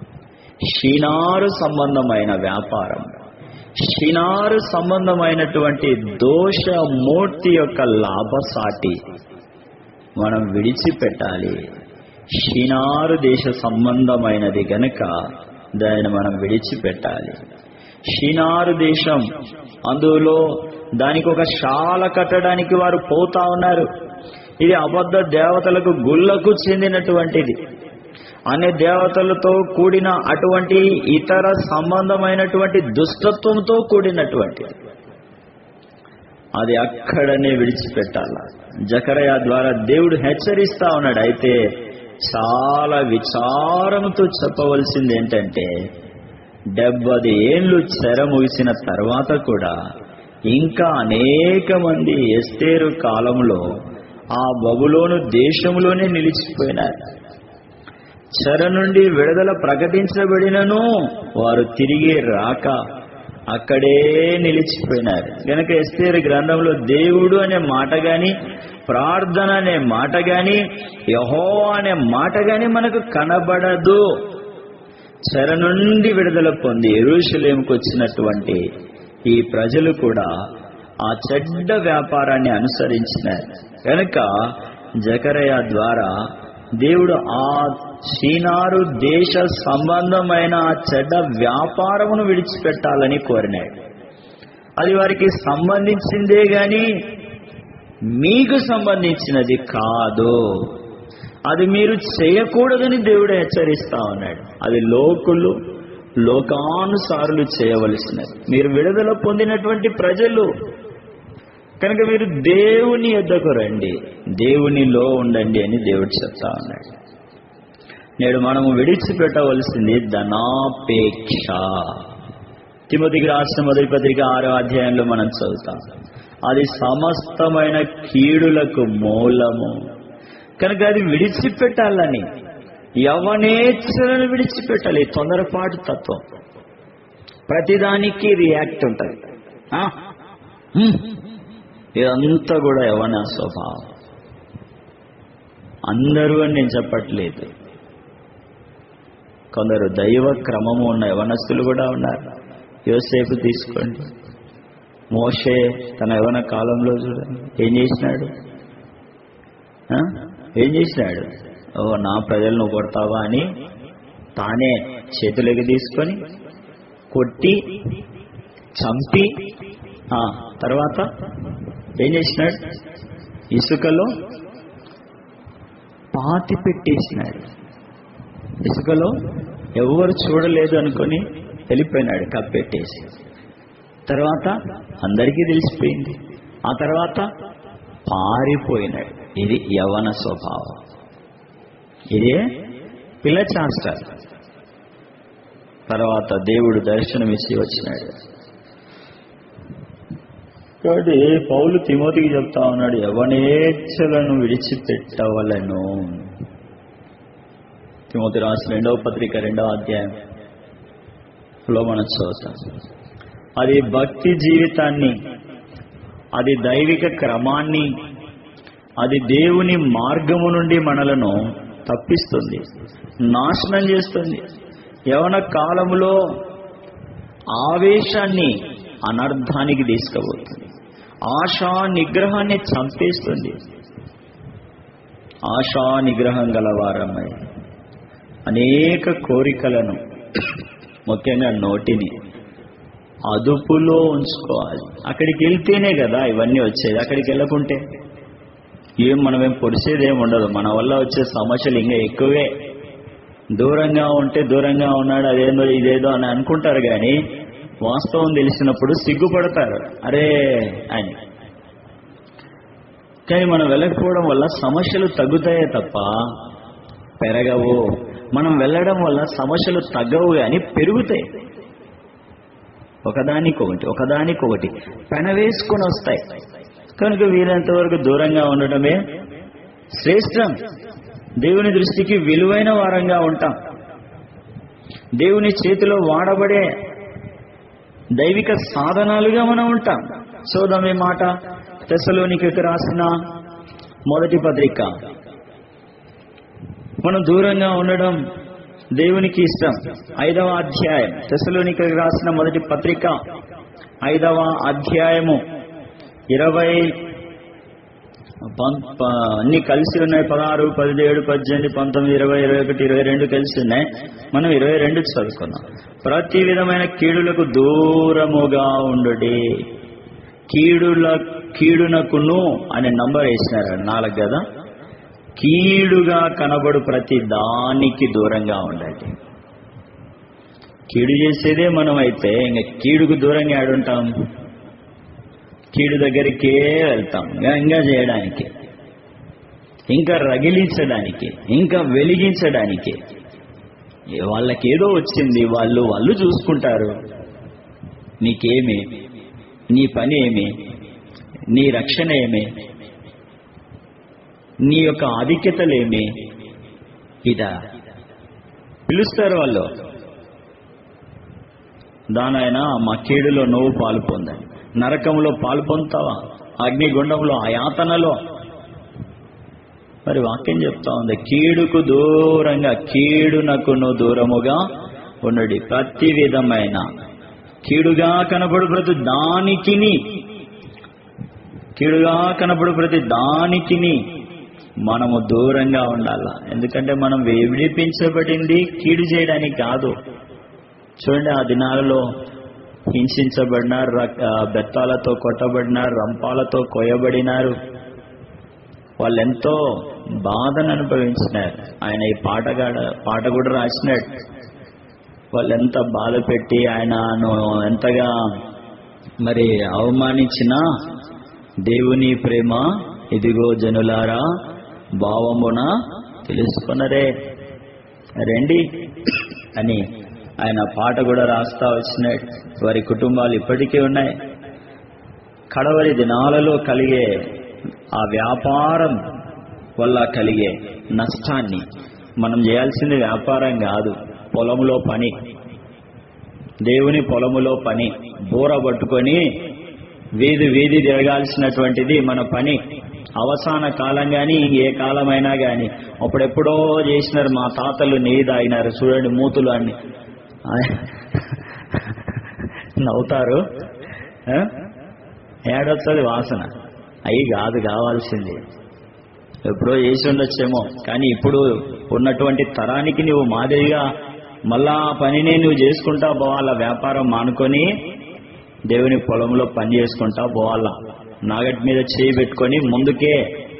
షినారు సంబంధమైన వ్యాపారం, షినారు సంబంధమైనటువంటి దోషమూర్తి యొక్క లాభసాటి మనం విడిచిపెట్టాలి. షినారు దేశ సంబంధమైనది గనుక దానిని మనం విడిచిపెట్టాలి. షినారు దేశం, అందులో దానికి ఒక శాల కట్టడానికి వారు పోతా ఉన్నారు. ఇది అబద్ధ దేవతలకు గుళ్ళకు చెందినటువంటిది. అనే దేవతలతో కూడిన అటువంటి ఇతర సంబంధమైనటువంటి దుష్టత్వంతో కూడినటువంటిది. అది అక్కడనే విడిచిపెట్టాల. జకరయా ద్వారా దేవుడు హెచ్చరిస్తా ఉన్నాడు. అయితే చాలా విచారంతో చెప్పవలసింది ఏంటంటే, డెబ్బై ఏళ్ళు చెర ముగిసిన తర్వాత కూడా ఇంకా అనేక మంది ఎస్తేరు కాలంలో ఆ బబులోను దేశంలోనే నిలిచిపోయినారు. చెర నుండి విడుదల ప్రకటించబడినను వారు తిరిగి రాక అక్కడే నిలిచిపోయినారు. గనక ఎస్తేరు గ్రంథంలో దేవుడు అనే మాట గాని, ప్రార్థన అనే మాట గాని, యెహోవా అనే మాట గాని మనకు కనబడదు. చెర నుండి విడుదల పొంది యెరూషలేముకు వచ్చినటువంటి ఈ ప్రజలు కూడా ఆ చెడ్డ వ్యాపారాన్ని అనుసరించినారు. కనుక జకరయా ద్వారా దేవుడు ఆ షీనారు దేశ సంబంధమైన ఆ చెడ్డ వ్యాపారమును విడిచిపెట్టాలని కోరినాడు. అది వారికి సంబంధించిందే గాని మీకు సంబంధించినది కాదు. అది మీరు చేయకూడదని దేవుడు హెచ్చరిస్తా ఉన్నాడు. అది లోకులు లోకానుసారులు చేయవలసినది. మీరు విడుదల పొందినటువంటి ప్రజలు కనుక మీరు దేవుని యొద్దకు రండి, దేవునిలో ఉండండి అని దేవుడు చెప్తా ఉన్నాడు. నేడు మనము విడిచిపెట్టవలసింది ధనాపేక్ష. తిమోతికి రాసిన మొదటి పత్రిక ఆరో అధ్యాయంలో మనం చదువుతాం. అది సమస్తమైన కీడులకు మూలము. కనుక అది విడిచిపెట్టాలని, యవనేచ్ఛలను విడిచిపెట్టాలి. తొందరపాటు తత్వం, ప్రతిదానికి రియాక్ట్ ఉంటుంది. ఇదంతా కూడా యవన స్వభావం. అందరూ అని నేను చెప్పట్లేదు, కొందరు దైవ క్రమము ఉన్న యవనస్తులు కూడా ఉన్నారు. యోసేపు తీసుకోండి, మోషే తన యవన కాలంలో చూడండి ఏం చేసినాడు. ఏం చేసినాడు? ఓ నా ప్రజలను కొడతావా అని తానే చేతులకి తీసుకొని కొట్టి చంపి ఆ తర్వాత ఏం చేసినాడు? ఇసుకలో పాతి పెట్టేసినాడు. ఇసుకలో ఎవరు చూడలేదు అనుకొని వెళ్ళిపోయినాడు కప్పెట్టేసి. తర్వాత అందరికీ తెలిసిపోయింది. ఆ తర్వాత పారిపోయినాడు. ఇది యవన స్వభావం, ఇదే పిల్లచాష్ట. తర్వాత దేవుడు దర్శనమిచ్చి వచ్చినాడు. కాబట్టి పౌలు తిమోతికి చెప్తా ఉన్నాడు, యవనేచ్ఛలను విడిచిపెట్టవలను. తిమోతి రాసిన రెండవ పత్రిక రెండవ అధ్యాయంలో మనం చదువుతాం. అది భక్తి జీవితాన్ని, అది దైవిక క్రమాన్ని, అది దేవుని మార్గము నుండి మనలను తప్పిస్తుంది, నాశనం చేస్తుంది. యవన కాలములో ఆవేశాన్ని అనర్థానికి తీసుకుపోతుంది. ఆశా నిగ్రహాన్ని చంపేస్తుంది. ఆశా నిగ్రహం గలవారమై అనేక కోరికలను, ముఖ్యంగా నోటిని అదుపులో ఉంచుకోవాలి. అక్కడికి వెళ్తేనే కదా ఇవన్నీ వచ్చేది. అక్కడికి వెళ్ళకుంటే ఏం మనమేం పొడిసేదేం ఉండదు. మన వల్ల వచ్చే సమస్యలు ఇంకా ఎక్కువే. దూరంగా ఉంటే దూరంగా ఉన్నాడు అదేదో ఇదేదో అని అనుకుంటారు, కానీ వాస్తవం తెలిసినప్పుడు సిగ్గుపడతారు అరే అని. కానీ మనం వెళ్ళకపోవడం వల్ల సమస్యలు తగ్గుతాయే తప్ప పెరగవు. మనం వెళ్ళడం వల్ల సమస్యలు తగ్గవు కానీ పెరుగుతాయి. ఒకదానికొకటి ఒకదానికొకటి పెనవేసుకొని వస్తాయి. కనుక వీలైనంత వరకు దూరంగా ఉండటమే శ్రేష్టం. దేవుని దృష్టికి విలువైన వారంగా ఉంటాం. దేవుని చేతిలో వాడబడే దైవిక సాధనాలుగా మనం ఉంటాం. చూద్దాం ఈ మాట తెస్సలోనికీయులకు రాసిన మొదటి పత్రిక. మనం దూరంగా ఉండడం దేవునికి ఇష్టం. ఐదవ అధ్యాయం తెస్సలోనికీయులకు రాసిన మొదటి పత్రిక ఐదవ అధ్యాయము ఇరవై అన్ని కలిసి ఉన్నాయి. పదహారు పదిహేడు పద్దెనిమిది పంతొమ్మిది ఇరవై ఇరవై ఒకటి ఇరవై రెండు కలిసి ఉన్నాయి. మనం ఇరవై రెండు చదువుకున్నాం. ప్రతి విధమైన కీడులకు దూరముగా ఉండుడి. కీడుల కీడునకును అనే నంబర్ వేసినారు నాలుగు కదా. కీడుగా కనబడు ప్రతి దానికి దూరంగా ఉండండి. కీడు చేసేదే మనం అయితే ఇంకా కీడుకు దూరంగా ఆడుంటాం. కీడు దగ్గరికే వెళ్తాం ఇంకా చేయడానికి, ఇంకా రగిలించడానికి, ఇంకా వెలిగించడానికి. వాళ్ళకి ఏదో వచ్చింది, వాళ్ళు వాళ్ళు చూసుకుంటారు. నీకేమి, నీ పని ఏమి, నీ రక్షణ ఏమి, నీ యొక్క ఆధిక్యతలేమి, ఇదా పిలుస్తారు వాళ్ళు. దానైనా మా కీడులో నువ్వు పాలు పొందాలి. నరకంలో పాలు పొందుతావా? అగ్నిగుండంలో, ఆ యాతనలో. మరి వాక్యం చెప్తా ఉంది, కీడుకు దూరంగా, కీడునకును దూరముగా ఉండుడి. ప్రతి విధమైన కీడుగా కనబడు ప్రతి దానికిని, కీడుగా కనబడు ప్రతి దానికిని మనము దూరంగా ఉండాల. ఎందుకంటే మనం విడిపించబడింది కీడు చేయడానికి కాదు. చూడండి, ఆ దినాలలో హింసించబడినారు, బెత్తాలతో కొట్టబడినారు, రంపాలతో కోయబడినారు. వాళ్ళెంతో బాధను అనుభవించినారు. ఆయన ఈ పాట పాట కూడా రాసినాడు. వాళ్ళెంత బాధ పెట్టి ఆయనను ఎంతగా మరి అవమానించినా దేవుని ప్రేమ ఇదిగో జనులారా భావమున తెలుసుకున్నరే రండి అని ఆయన పాట కూడా రాస్తా వచ్చినాడు. వారి కుటుంబాలు ఇప్పటికీ ఉన్నాయి. కడవరి దినాలలో కలిగే ఆ వ్యాపారం వల్ల కలిగే నష్టాన్ని, మనం చేయాల్సింది వ్యాపారం కాదు, పొలంలో పని, దేవుని పొలములో పని. బోర పట్టుకొని వీధి వీధి తిరగాల్సినటువంటిది మన పని. అవసాన కాలం కానీ ఏ కాలమైనా కానీ. అప్పుడెప్పుడో చేసినారు మా తాతలు, నెయ్యి తాగినారు. చూడండి మూతులు అన్ని నవ్వుతారు. ఏడొస్తుంది వాసన. అవి కాదు కావాల్సింది. ఎప్పుడో చేసి ఉండొచ్చేమో, కానీ ఇప్పుడు ఉన్నటువంటి తరానికి నువ్వు మాదిరిగా మళ్ళా పనినే నువ్వు చేసుకుంటా పోవాలా. వ్యాపారం మానుకొని దేవుని పొలంలో పని చేసుకుంటా పోవాలా. నాగటి మీద చేయి పెట్టుకొని ముందుకే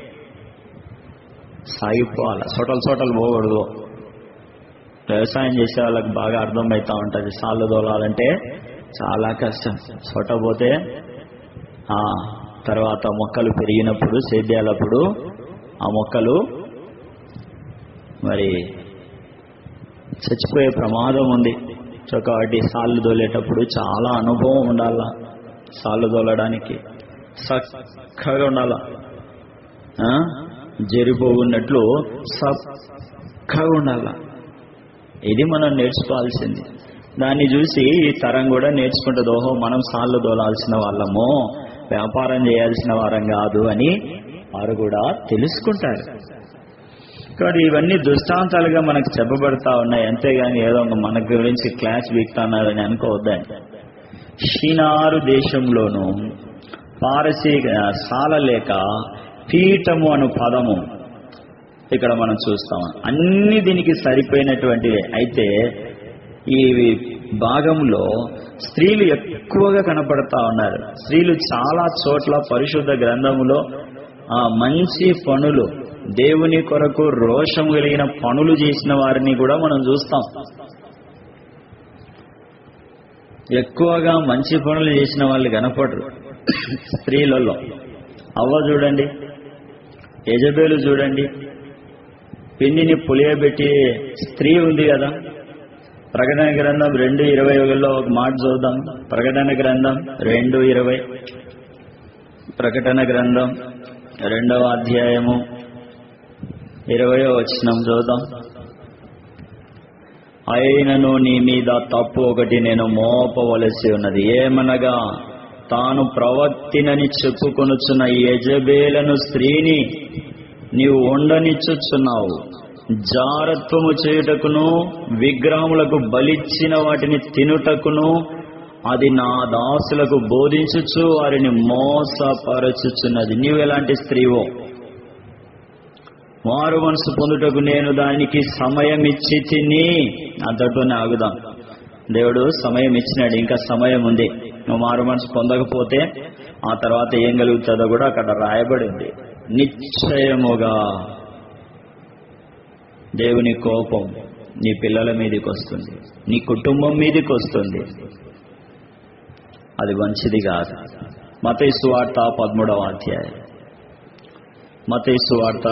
సాగిపోవాలా. సొటలు సొటలు పోకూడదు. వ్యవసాయం చేసే వాళ్ళకి బాగా అర్థమవుతా ఉంటుంది. సాళ్ళు దోలాలంటే చాలా కష్టం. సొట పోతే ఆ తర్వాత మొక్కలు పెరిగినప్పుడు, సేద్యాలప్పుడు ఆ మొక్కలు మరి చచ్చిపోయే ప్రమాదం ఉంది. కాబట్టి సాళ్ళు దోలేటప్పుడు చాలా అనుభవం ఉండాల. సాళ్ళు దోలడానికి చక్కగా ఉండాల. జరిపోన్నట్లు చక్కగా ఉండాల. ఇది మనం నేర్చుకోవాల్సింది. దాన్ని చూసి ఈ తరం కూడా నేర్చుకుంటుంది. ఓహో, మనం సాళ్ళు దోలాల్సిన వాళ్ళము, వ్యాపారం చేయాల్సిన వారం కాదు అని వారు కూడా తెలుసుకుంటారు. కాబట్టి ఇవన్నీ దృష్టాంతాలుగా మనకు చెప్పబడతా ఉన్నాయి, అంతేగాని ఏదో మన గురించి క్లాస్ వీక్తున్నారని అనుకోవద్దండి. షినారు దేశంలోనూ పారసీక సాల లేక పీఠము అను పదము ఇక్కడ మనం చూస్తాం. అన్ని దీనికి సరిపోయినటువంటివే. అయితే ఈ భాగంలో స్త్రీలు ఎక్కువగా కనపడతా ఉన్నారు. స్త్రీలు చాలా చోట్ల పరిశుద్ధ గ్రంథములో ఆ మంచి పనులు, దేవుని కొరకు రోషం కలిగిన పనులు చేసిన వారిని కూడా మనం చూస్తాం. ఎక్కువగా మంచి పనులు చేసిన వాళ్ళు కనపడరు స్త్రీలలో. అవ్వ చూడండి, యెజబేలు చూడండి, పిండిని పులియబెట్టి స్త్రీ ఉంది కదా. ప్రకటన గ్రంథం రెండు ఇరవై ఒకటిలో ఒక మాట చూద్దాం. ప్రకటన గ్రంథం రెండు ఇరవై ప్రకటన గ్రంథం రెండవ అధ్యాయము ఇరవయో వచనం చూద్దాం. అయినను నీ మీద తప్పు ఒకటి నేను మోపవలసి ఉన్నది, ఏమనగా తాను ప్రవక్తినని చెప్పుకొనుచున్న యెజబేలను స్త్రీని నీవు ఉండనిచ్చుచున్నావు. జారత్వము చేయుటకును విగ్రహములకు బలిచ్చిన వాటిని తినుటకును అది నా దాసులకు బోధించుచు వారిని మోసపరచుచున్నది. నీవు ఎలాంటి స్త్రీవో, మారు మనసు పొందుటకు నేను దానికి సమయం ఇచ్చి తిని. అంతటోనే ఆగుదాం. దేవుడు సమయం ఇచ్చినాడు, ఇంకా సమయం ఉంది. నువ్వు మారు మనసు పొందకపోతే ఆ తర్వాత ఏం కలుగుతుందో కూడా అక్కడ రాయబడింది. నిశ్చయముగా దేవుని కోపం నీ పిల్లల మీదకి వస్తుంది, నీ కుటుంబం మీదకి వస్తుంది. అది మంచిది కాదు. మత్తయి సువార్త పదమూడవ అధ్యాయం మత్తయి సువార్త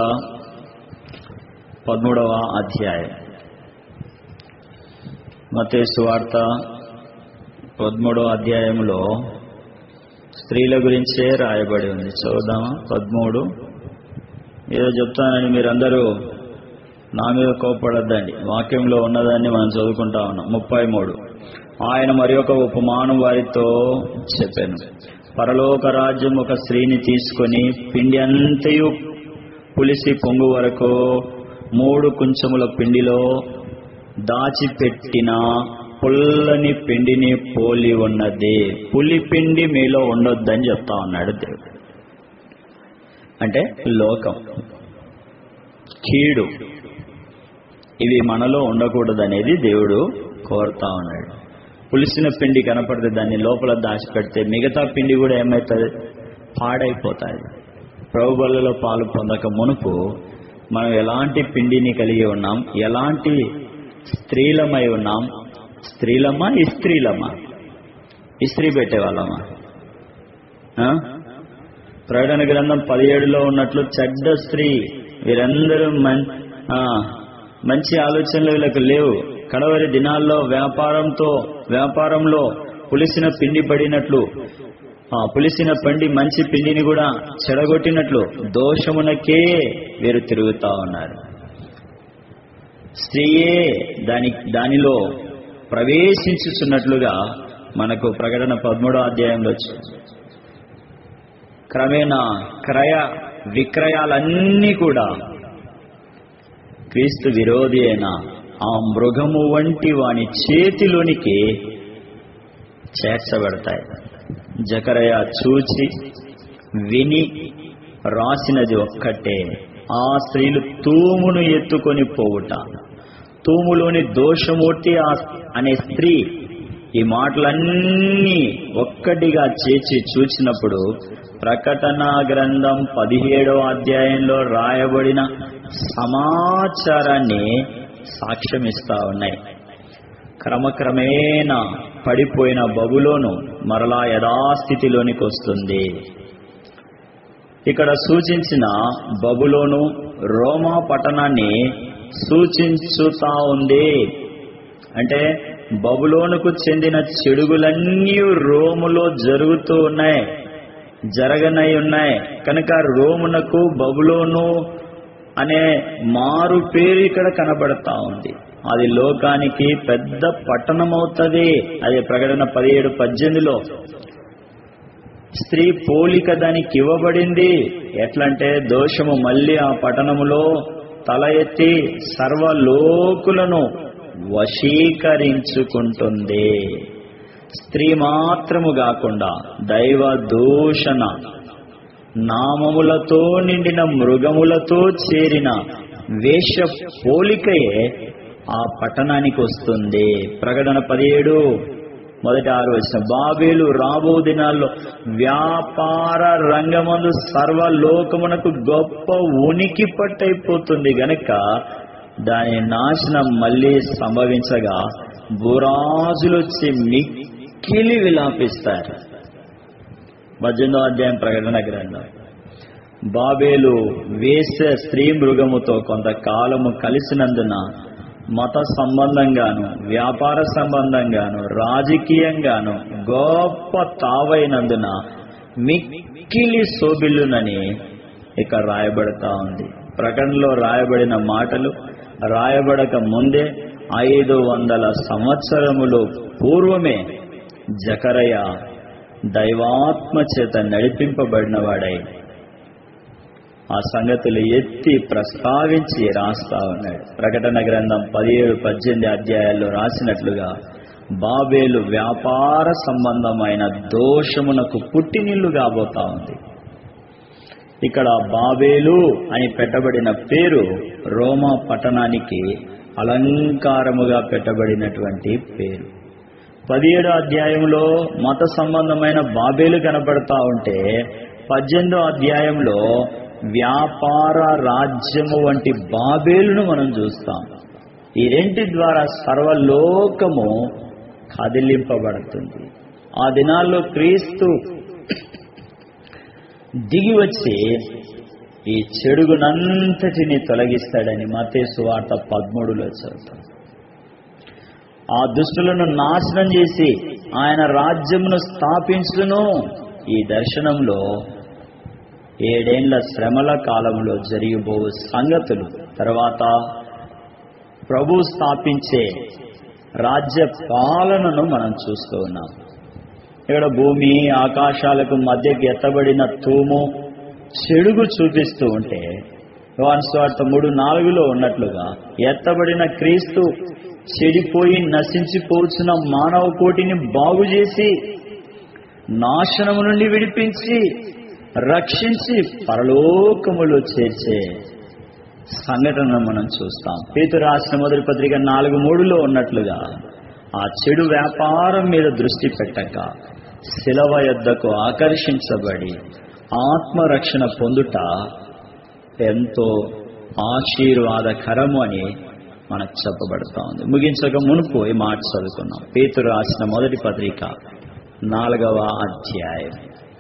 పదమూడవ అధ్యాయం మత్తయి సువార్త పదమూడవ అధ్యాయంలో స్త్రీల గురించే రాయబడి ఉంది. చూద్దామా? పదమూడు. ఏదో చెప్తానని మీరందరూ నా మీద కోపపడద్దండి, వాక్యంలో ఉన్నదాన్ని మనం చదువుకుంటా ఉన్నాం. ముప్పై మూడు. ఆయన మరి ఒక ఉపమానం వారితో చెప్పాను. పరలోక రాజ్యం ఒక స్త్రీని తీసుకొని పిండి అంతయు పులిసి పొంగు వరకు మూడు కుంచముల పిండిలో దాచిపెట్టిన పుల్లని పిండిని పోలి ఉన్నది. పులి పిండి మీలో ఉండొద్దని చెప్తా ఉన్నాడు దేవుడు. అంటే లోకం, కీడు, ఇవి మనలో ఉండకూడదనేది దేవుడు కోరుతా ఉన్నాడు. పులిసిన పిండి కనపడితే దాన్ని లోపల దాచిపెడితే మిగతా పిండి కూడా ఏమవుతుంది? పాడైపోతాయి. ప్రభు బలులలో పాలు పొందక మునుపు మనం ఎలాంటి పిండిని కలిగి ఉన్నాం, ఎలాంటి స్త్రీలమై ఉన్నాం. స్త్రీలమా ఇస్త్రీలమా? ఇస్త్రీ పెట్టేవాళ్ళమా? ప్రకటన గ్రంథం పదిహేడులో ఉన్నట్లు చెడ్డ స్త్రీ, వీరందరూ మంచి ఆలోచనలు వీళ్ళకు లేవు. కడవరి దినాల్లో వ్యాపారంతో వ్యాపారంలో పులిసిన పిండి పడినట్లు, ఆ పులిసిన పండి మంచి పిండిని కూడా చెడగొట్టినట్లు దోషమునకే వీరు తిరుగుతా ఉన్నారు. స్త్రీయే దాని దానిలో ప్రవేశించుచున్నట్లుగా మనకు ప్రకటన పదమూడో అధ్యాయంలో వచ్చింది. క్రమేణా క్రయ విక్రయాలన్నీ కూడా క్రీస్తు విరోధి అయిన ఆ మృగము వంటి వాని చేతిలోనికి చేర్చబడతాయి. జకరయ చూచి విని రాసినది ఒక్కటే, ఆ స్త్రీలు తూమును ఎత్తుకొని పోవుట. తూములోని దోషమూర్తి అనే స్త్రీ ఈ మాటలన్నీ ఒక్కటిగా చేర్చి చూచినప్పుడు ప్రకటన గ్రంథం పదిహేడవ అధ్యాయంలో రాయబడిన సమాచారాన్ని సాక్ష్యమిస్తా ఉన్నాయి. క్రమక్రమేణా పడిపోయిన బబులోను మరలా యథాస్థితిలోనికి వస్తుంది. ఇక్కడ సూచించిన బబులోను రోమా పట్టణాన్ని సూచించుతా ఉంది. అంటే బబులోనుకు చెందిన చెడుగులన్నీ రోములో జరుగుతూ ఉన్నాయి, జరగనై ఉన్నాయి. కనుక రోమునకు బబులోను అనే మారు పేరు ఇక్కడ కనబడతా ఉంది. అది లోకానికి పెద్ద పట్టణం అవుతుంది. అది ప్రకటన పదిహేడు పద్దెనిమిదిలో స్త్రీ పోలిక దానికి ఇవ్వబడింది. ఎట్లంటే దోషము మళ్ళీ ఆ పట్టణములో తల ఎత్తి సర్వలోకులను వశీకరించుకుంటుంది. స్త్రీ మాత్రము కాకుండా దైవ దూషణ నామములతో నిండిన మృగములతో చేరిన వేష పోలికయే ఆ పట్టణానికి వస్తుంది. ప్రకటన పదిహేడు మొదటి ఆరు వచ్చిన బాబేలు రాబో దినాల్లో వ్యాపార రంగమందు సర్వలోకమునకు గొప్ప ఉనికి పట్టయిపోతుంది గనక దాని నాశనం మళ్ళీ సంభవించగా బురాజులు వచ్చి మిక్కిలి విలాపిస్తారు. పద్దెనిమిదో అధ్యాయం ప్రకటన గ్రంథం. బాబేలు వేశ్య స్త్రీ మృగముతో కొంతకాలము కలిసినందున మత సంబంధంగాను వ్యాపార సంబంధంగాను రాజకీయంగాను గొప్ప తావైనందున మిక్కిలి శోభిల్లునని ఇక రాయబడతా ఉంది. ప్రకటనలో రాయబడిన మాటలు రాయబడక ముందే ఐదు వందల సంవత్సరములు పూర్వమే జకరయ దైవాత్మ చేత నడిపింపబడిన వాడై ఆ సంగతులు ఎత్తి ప్రస్తావించి రాస్తా ఉన్నాడు. ప్రకటన గ్రంథం పదిహేడు పద్దెనిమిది అధ్యాయాల్లో రాసినట్లుగా బాబేలు వ్యాపార సంబంధమైన దోషమునకు పుట్టినిల్లు కాబోతా ఉంది. ఇక్కడ బాబేలు అని పెట్టబడిన పేరు రోమా పట్టణానికి అలంకారముగా పెట్టబడినటువంటి పేరు. పదిహేడో అధ్యాయంలో మత సంబంధమైన బాబేలు కనపడతా ఉంటే పద్దెనిమిదో అధ్యాయంలో వ్యాపార రాజ్యము వంటి బాబేలును మనం చూస్తాం. ఈ రెంటి ద్వారా సర్వలోకము కదిలింపబడుతుంది. ఆ దినాల్లో క్రీస్తు దిగి వచ్చి ఈ చెడుగునంతటిని తొలగిస్తాడని మత్తయి సువార్త పదమూడులో చదువుతాం. ఆ దుష్టులను నాశనం చేసి ఆయన రాజ్యమును స్థాపించును. ఈ దర్శనంలో ఏడేండ్ల శ్రమల కాలంలో జరిగిబో సంగతులు, తర్వాత ప్రభు స్థాపించే రాజ్య పాలనను మనం చూస్తూ ఉన్నాం. ఇక్కడ భూమి ఆకాశాలకు మధ్యకి ఎత్తబడిన తూము చెడుగు చూపిస్తూ ఉంటే యోహాను సువార్త మూడు నాలుగులో ఉన్నట్లుగా ఎత్తబడిన క్రీస్తు చెడిపోయి నశించిపోతున్న మానవ కోటిని బాగు చేసి నాశనము నుండి విడిపించి రక్షించి పరలోకములో చేర్చే సంఘటనను మనం చూస్తాం. పేతురు రాసిన మొదటి పత్రిక నాలుగు మూడులో ఉన్నట్లుగా ఆ చెడు వ్యాపారం మీద దృష్టి పెట్టక శిలవ యొద్దకు ఆకర్షించబడి ఆత్మరక్షణ పొందుట ఎంతో ఆశీర్వాదకరము అని మనకు చెప్పబడతా ఉంది. ముగించక మునుపు ఈ మాట చదువుకున్నాం. పేతురు రాసిన మొదటి పత్రిక నాలుగవ అధ్యాయం.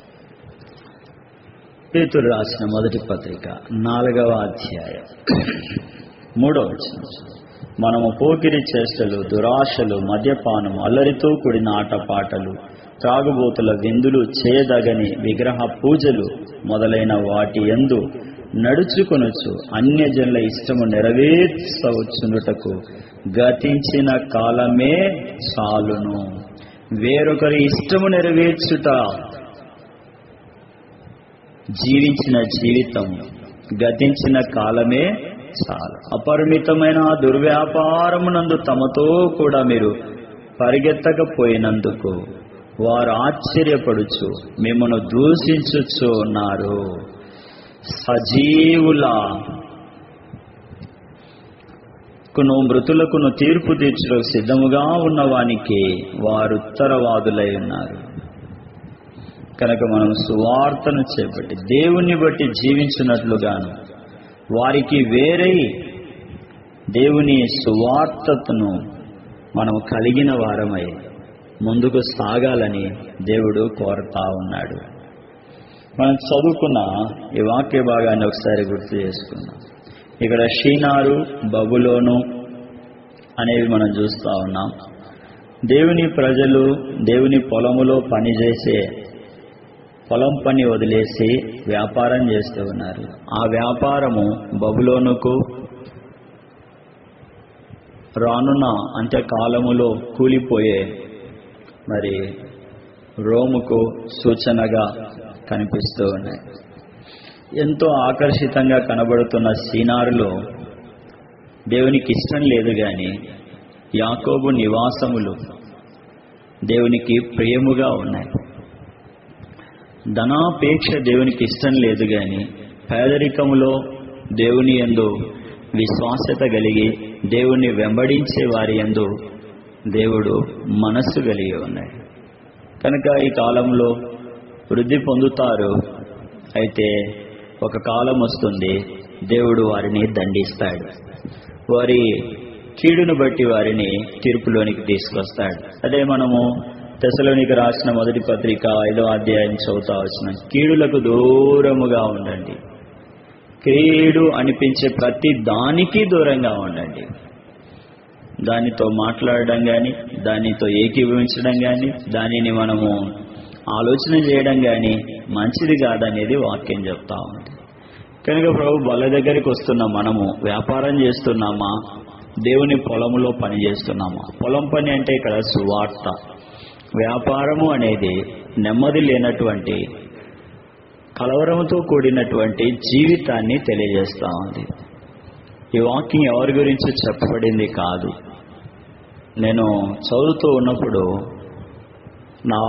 పేతురు రాసిన మొదటి పత్రిక నాలుగవ అధ్యాయం మూడవ వచనం. మనము పోకిరి చేష్టలు, దురాశలు, మద్యపానము, అల్లరితో కూడిన ఆటపాటలు, త్రాగుబోతుల విందులు, చేయదగని విగ్రహ పూజలు మొదలైన వాటి యందు నడుచుకొనొచ్చు అన్యజనుల ఇష్టము నెరవేర్చవచ్చునుటకు గతించిన కాలమే చాలును. వేరొకరి ఇష్టము నెరవేర్చుట జీవించిన జీవితం, గతించిన కాలమే చాలు. అపరిమితమైన దుర్వ్యాపారమునందు తమతో కూడా మీరు పరిగెత్తకపోయినందుకు వారు ఆశ్చర్యపడుచు మిమ్మను దూషించుచు ఉన్నారు. సజీవులకును మృతులకును తీర్పు తీర్చుటకు సిద్ధముగా ఉన్నవానికి వారు ఉత్తరవాదులై ఉన్నారు. కనుక మనం సువార్తను చేపట్టి దేవుని బట్టి జీవించినట్లుగాను వారికి వేరై దేవుని సువార్తను మనం కలిగిన వారమై ముందుకు సాగాలని దేవుడు కోరుతా ఉన్నాడు. మనం చదువుకున్న ఈ వాక్య భాగాన్ని ఒకసారి గుర్తు చేసుకున్నాం. ఇక్కడ షీనారు, బబులోను అనేవి మనం చూస్తూ ఉన్నాం. దేవుని ప్రజలు దేవుని పొలములో పనిచేసే పొలం పని వదిలేసి వ్యాపారం చేస్తూ ఉన్నారు. ఆ వ్యాపారము బబులోనుకు రానున్న అంత్యకాలములో కూలిపోయే మరి రోముకు సూచనగా కనిపిస్తూ ఉన్నాయి. ఎంతో ఆకర్షితంగా కనబడుతున్న సీనారులో దేవునికి ఇష్టం లేదు గాని యాకోబు నివాసములు దేవునికి ప్రియముగా ఉన్నాయి. ధనాపేక్ష దేవునికి ఇష్టం లేదు గాని పేదరికములో దేవుని యందు విశ్వాసత కలిగి దేవుణ్ణి వెంబడించే వారి యందు దేవుడు మనస్సు కలిగి ఉన్నాడు. కనుక ఈ కాలంలో వృద్ధి పొందుతారు. అయితే ఒక కాలం వస్తుంది, దేవుడు వారిని దండిస్తాడు. వారి కీడును బట్టి వారిని తీర్పులోనికి తీసుకొస్తాడు. అదే మనము తెస్సలోనికి రాసిన మొదటి పత్రిక ఐదో అధ్యాయం చదువుతా వచ్చిన కీడులకు దూరముగా ఉండండి. కీడు అనిపించే ప్రతి దానికి దూరంగా ఉండండి. దానితో మాట్లాడడం కానీ, దానితో ఏకీభవించడం కానీ, దానిని మనము ఆలోచన చేయడం కానీ మంచిది కాదనేది వాక్యం చెప్తా ఉంది. కనుక ప్రభు బల దగ్గరికి వస్తున్న మనము వ్యాపారం చేస్తున్నామా, దేవుని పొలంలో పని చేస్తున్నామా? పొలం పని అంటే ఇక్కడ సువార్త. వ్యాపారము అనేది నెమ్మది లేనటువంటి, కలవరంతో కూడినటువంటి జీవితాన్ని తెలియజేస్తా ఉంది. ఈ వాక్యం ఎవరి గురించి చెప్పబడింది కాదు. నేను చదువుతూ ఉన్నప్పుడు నా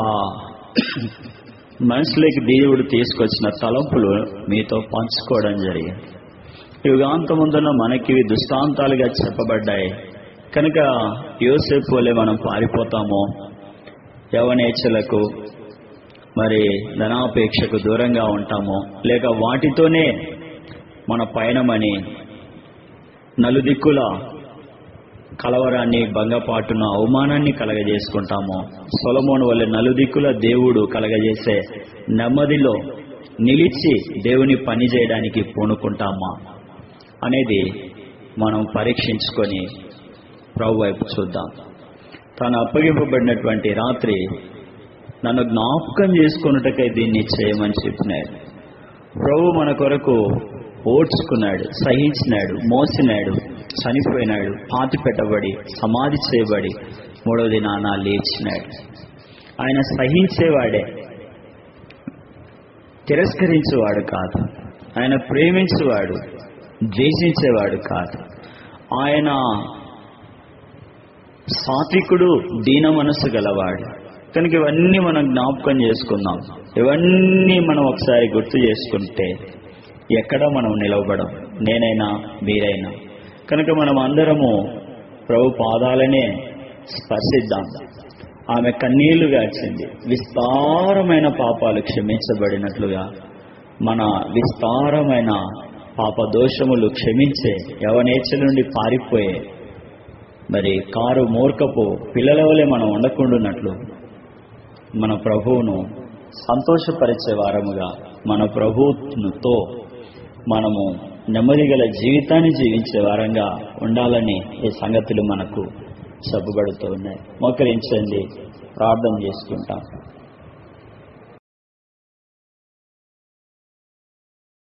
మనసులోకి దేవుడు తీసుకొచ్చిన తలంపులు మీతో పంచుకోవడం జరిగింది. యుగాంతముందున మనకి దృష్టాంతాలుగా చెప్పబడ్డాయి. కనుక యోసేపు వలె మనం పారిపోతామో, యవనేచ్ఛలకు మరి ధనాపేక్షకు దూరంగా ఉంటామో, లేక వాటితోనే మన పయనమని నలుదిక్కుల కలవరాన్ని, భంగపాటును, అవమానాన్ని కలగజేసుకుంటామో, సొలొమోను వలె నలుదిక్కుల దేవుడు కలగజేసే నెమ్మదిలో నిలిచి దేవుని పని చేయడానికి పూనుకుంటామా అనేది మనం పరీక్షించుకొని ప్రభు వైపు చూద్దాం. తాను అప్పగింపబడినటువంటి రాత్రి నన్ను జ్ఞాపకం చేసుకున్నట్టుకై దీన్ని చేయమని చెప్పినాడు. ప్రభు మన కొరకు ఓడ్చుకున్నాడు, సహించినాడు, మోసినాడు, చనిపోయినాడు, పాతి పెట్టబడి సమాధి చేయబడి మూడో దినాన లేచినాడు. ఆయన సహించేవాడే, తిరస్కరించేవాడు కాదు. ఆయన ప్రేమించేవాడు, ద్వేషించేవాడు కాదు. ఆయన సాత్వికుడు, దీన మనస్సు గలవాడు. కనుక ఇవన్నీ మనం జ్ఞాపకం చేసుకుందాం. ఇవన్నీ మనం ఒకసారి గుర్తు చేసుకుంటే ఎక్కడ మనం నిలవబడం, నేనైనా మీరైనా. కనుక మనం అందరము ప్రభు పాదాలనే స్పర్శిద్దాం. ఆమె కన్నీళ్లు గార్చింది, విస్తారమైన పాపాలు క్షమించబడినట్లుగా మన విస్తారమైన పాప దోషములు క్షమించే, యవనేచ్ఛల నుండి పారిపోయే మరి కారు మూర్ఖపు పిల్లల వలె మనం ఉండకుండానట్లు మన ప్రభువును సంతోషపరిచే వారముగా మన ప్రభువుతో మనము నెమ్మది గల జీవితాన్ని జీవించే వారంగా ఉండాలని ఈ సంగతులు మనకు చెప్పబడుతూ ఉన్నాయి. మోకరించండి, ప్రార్థన చేసుకుంటాం.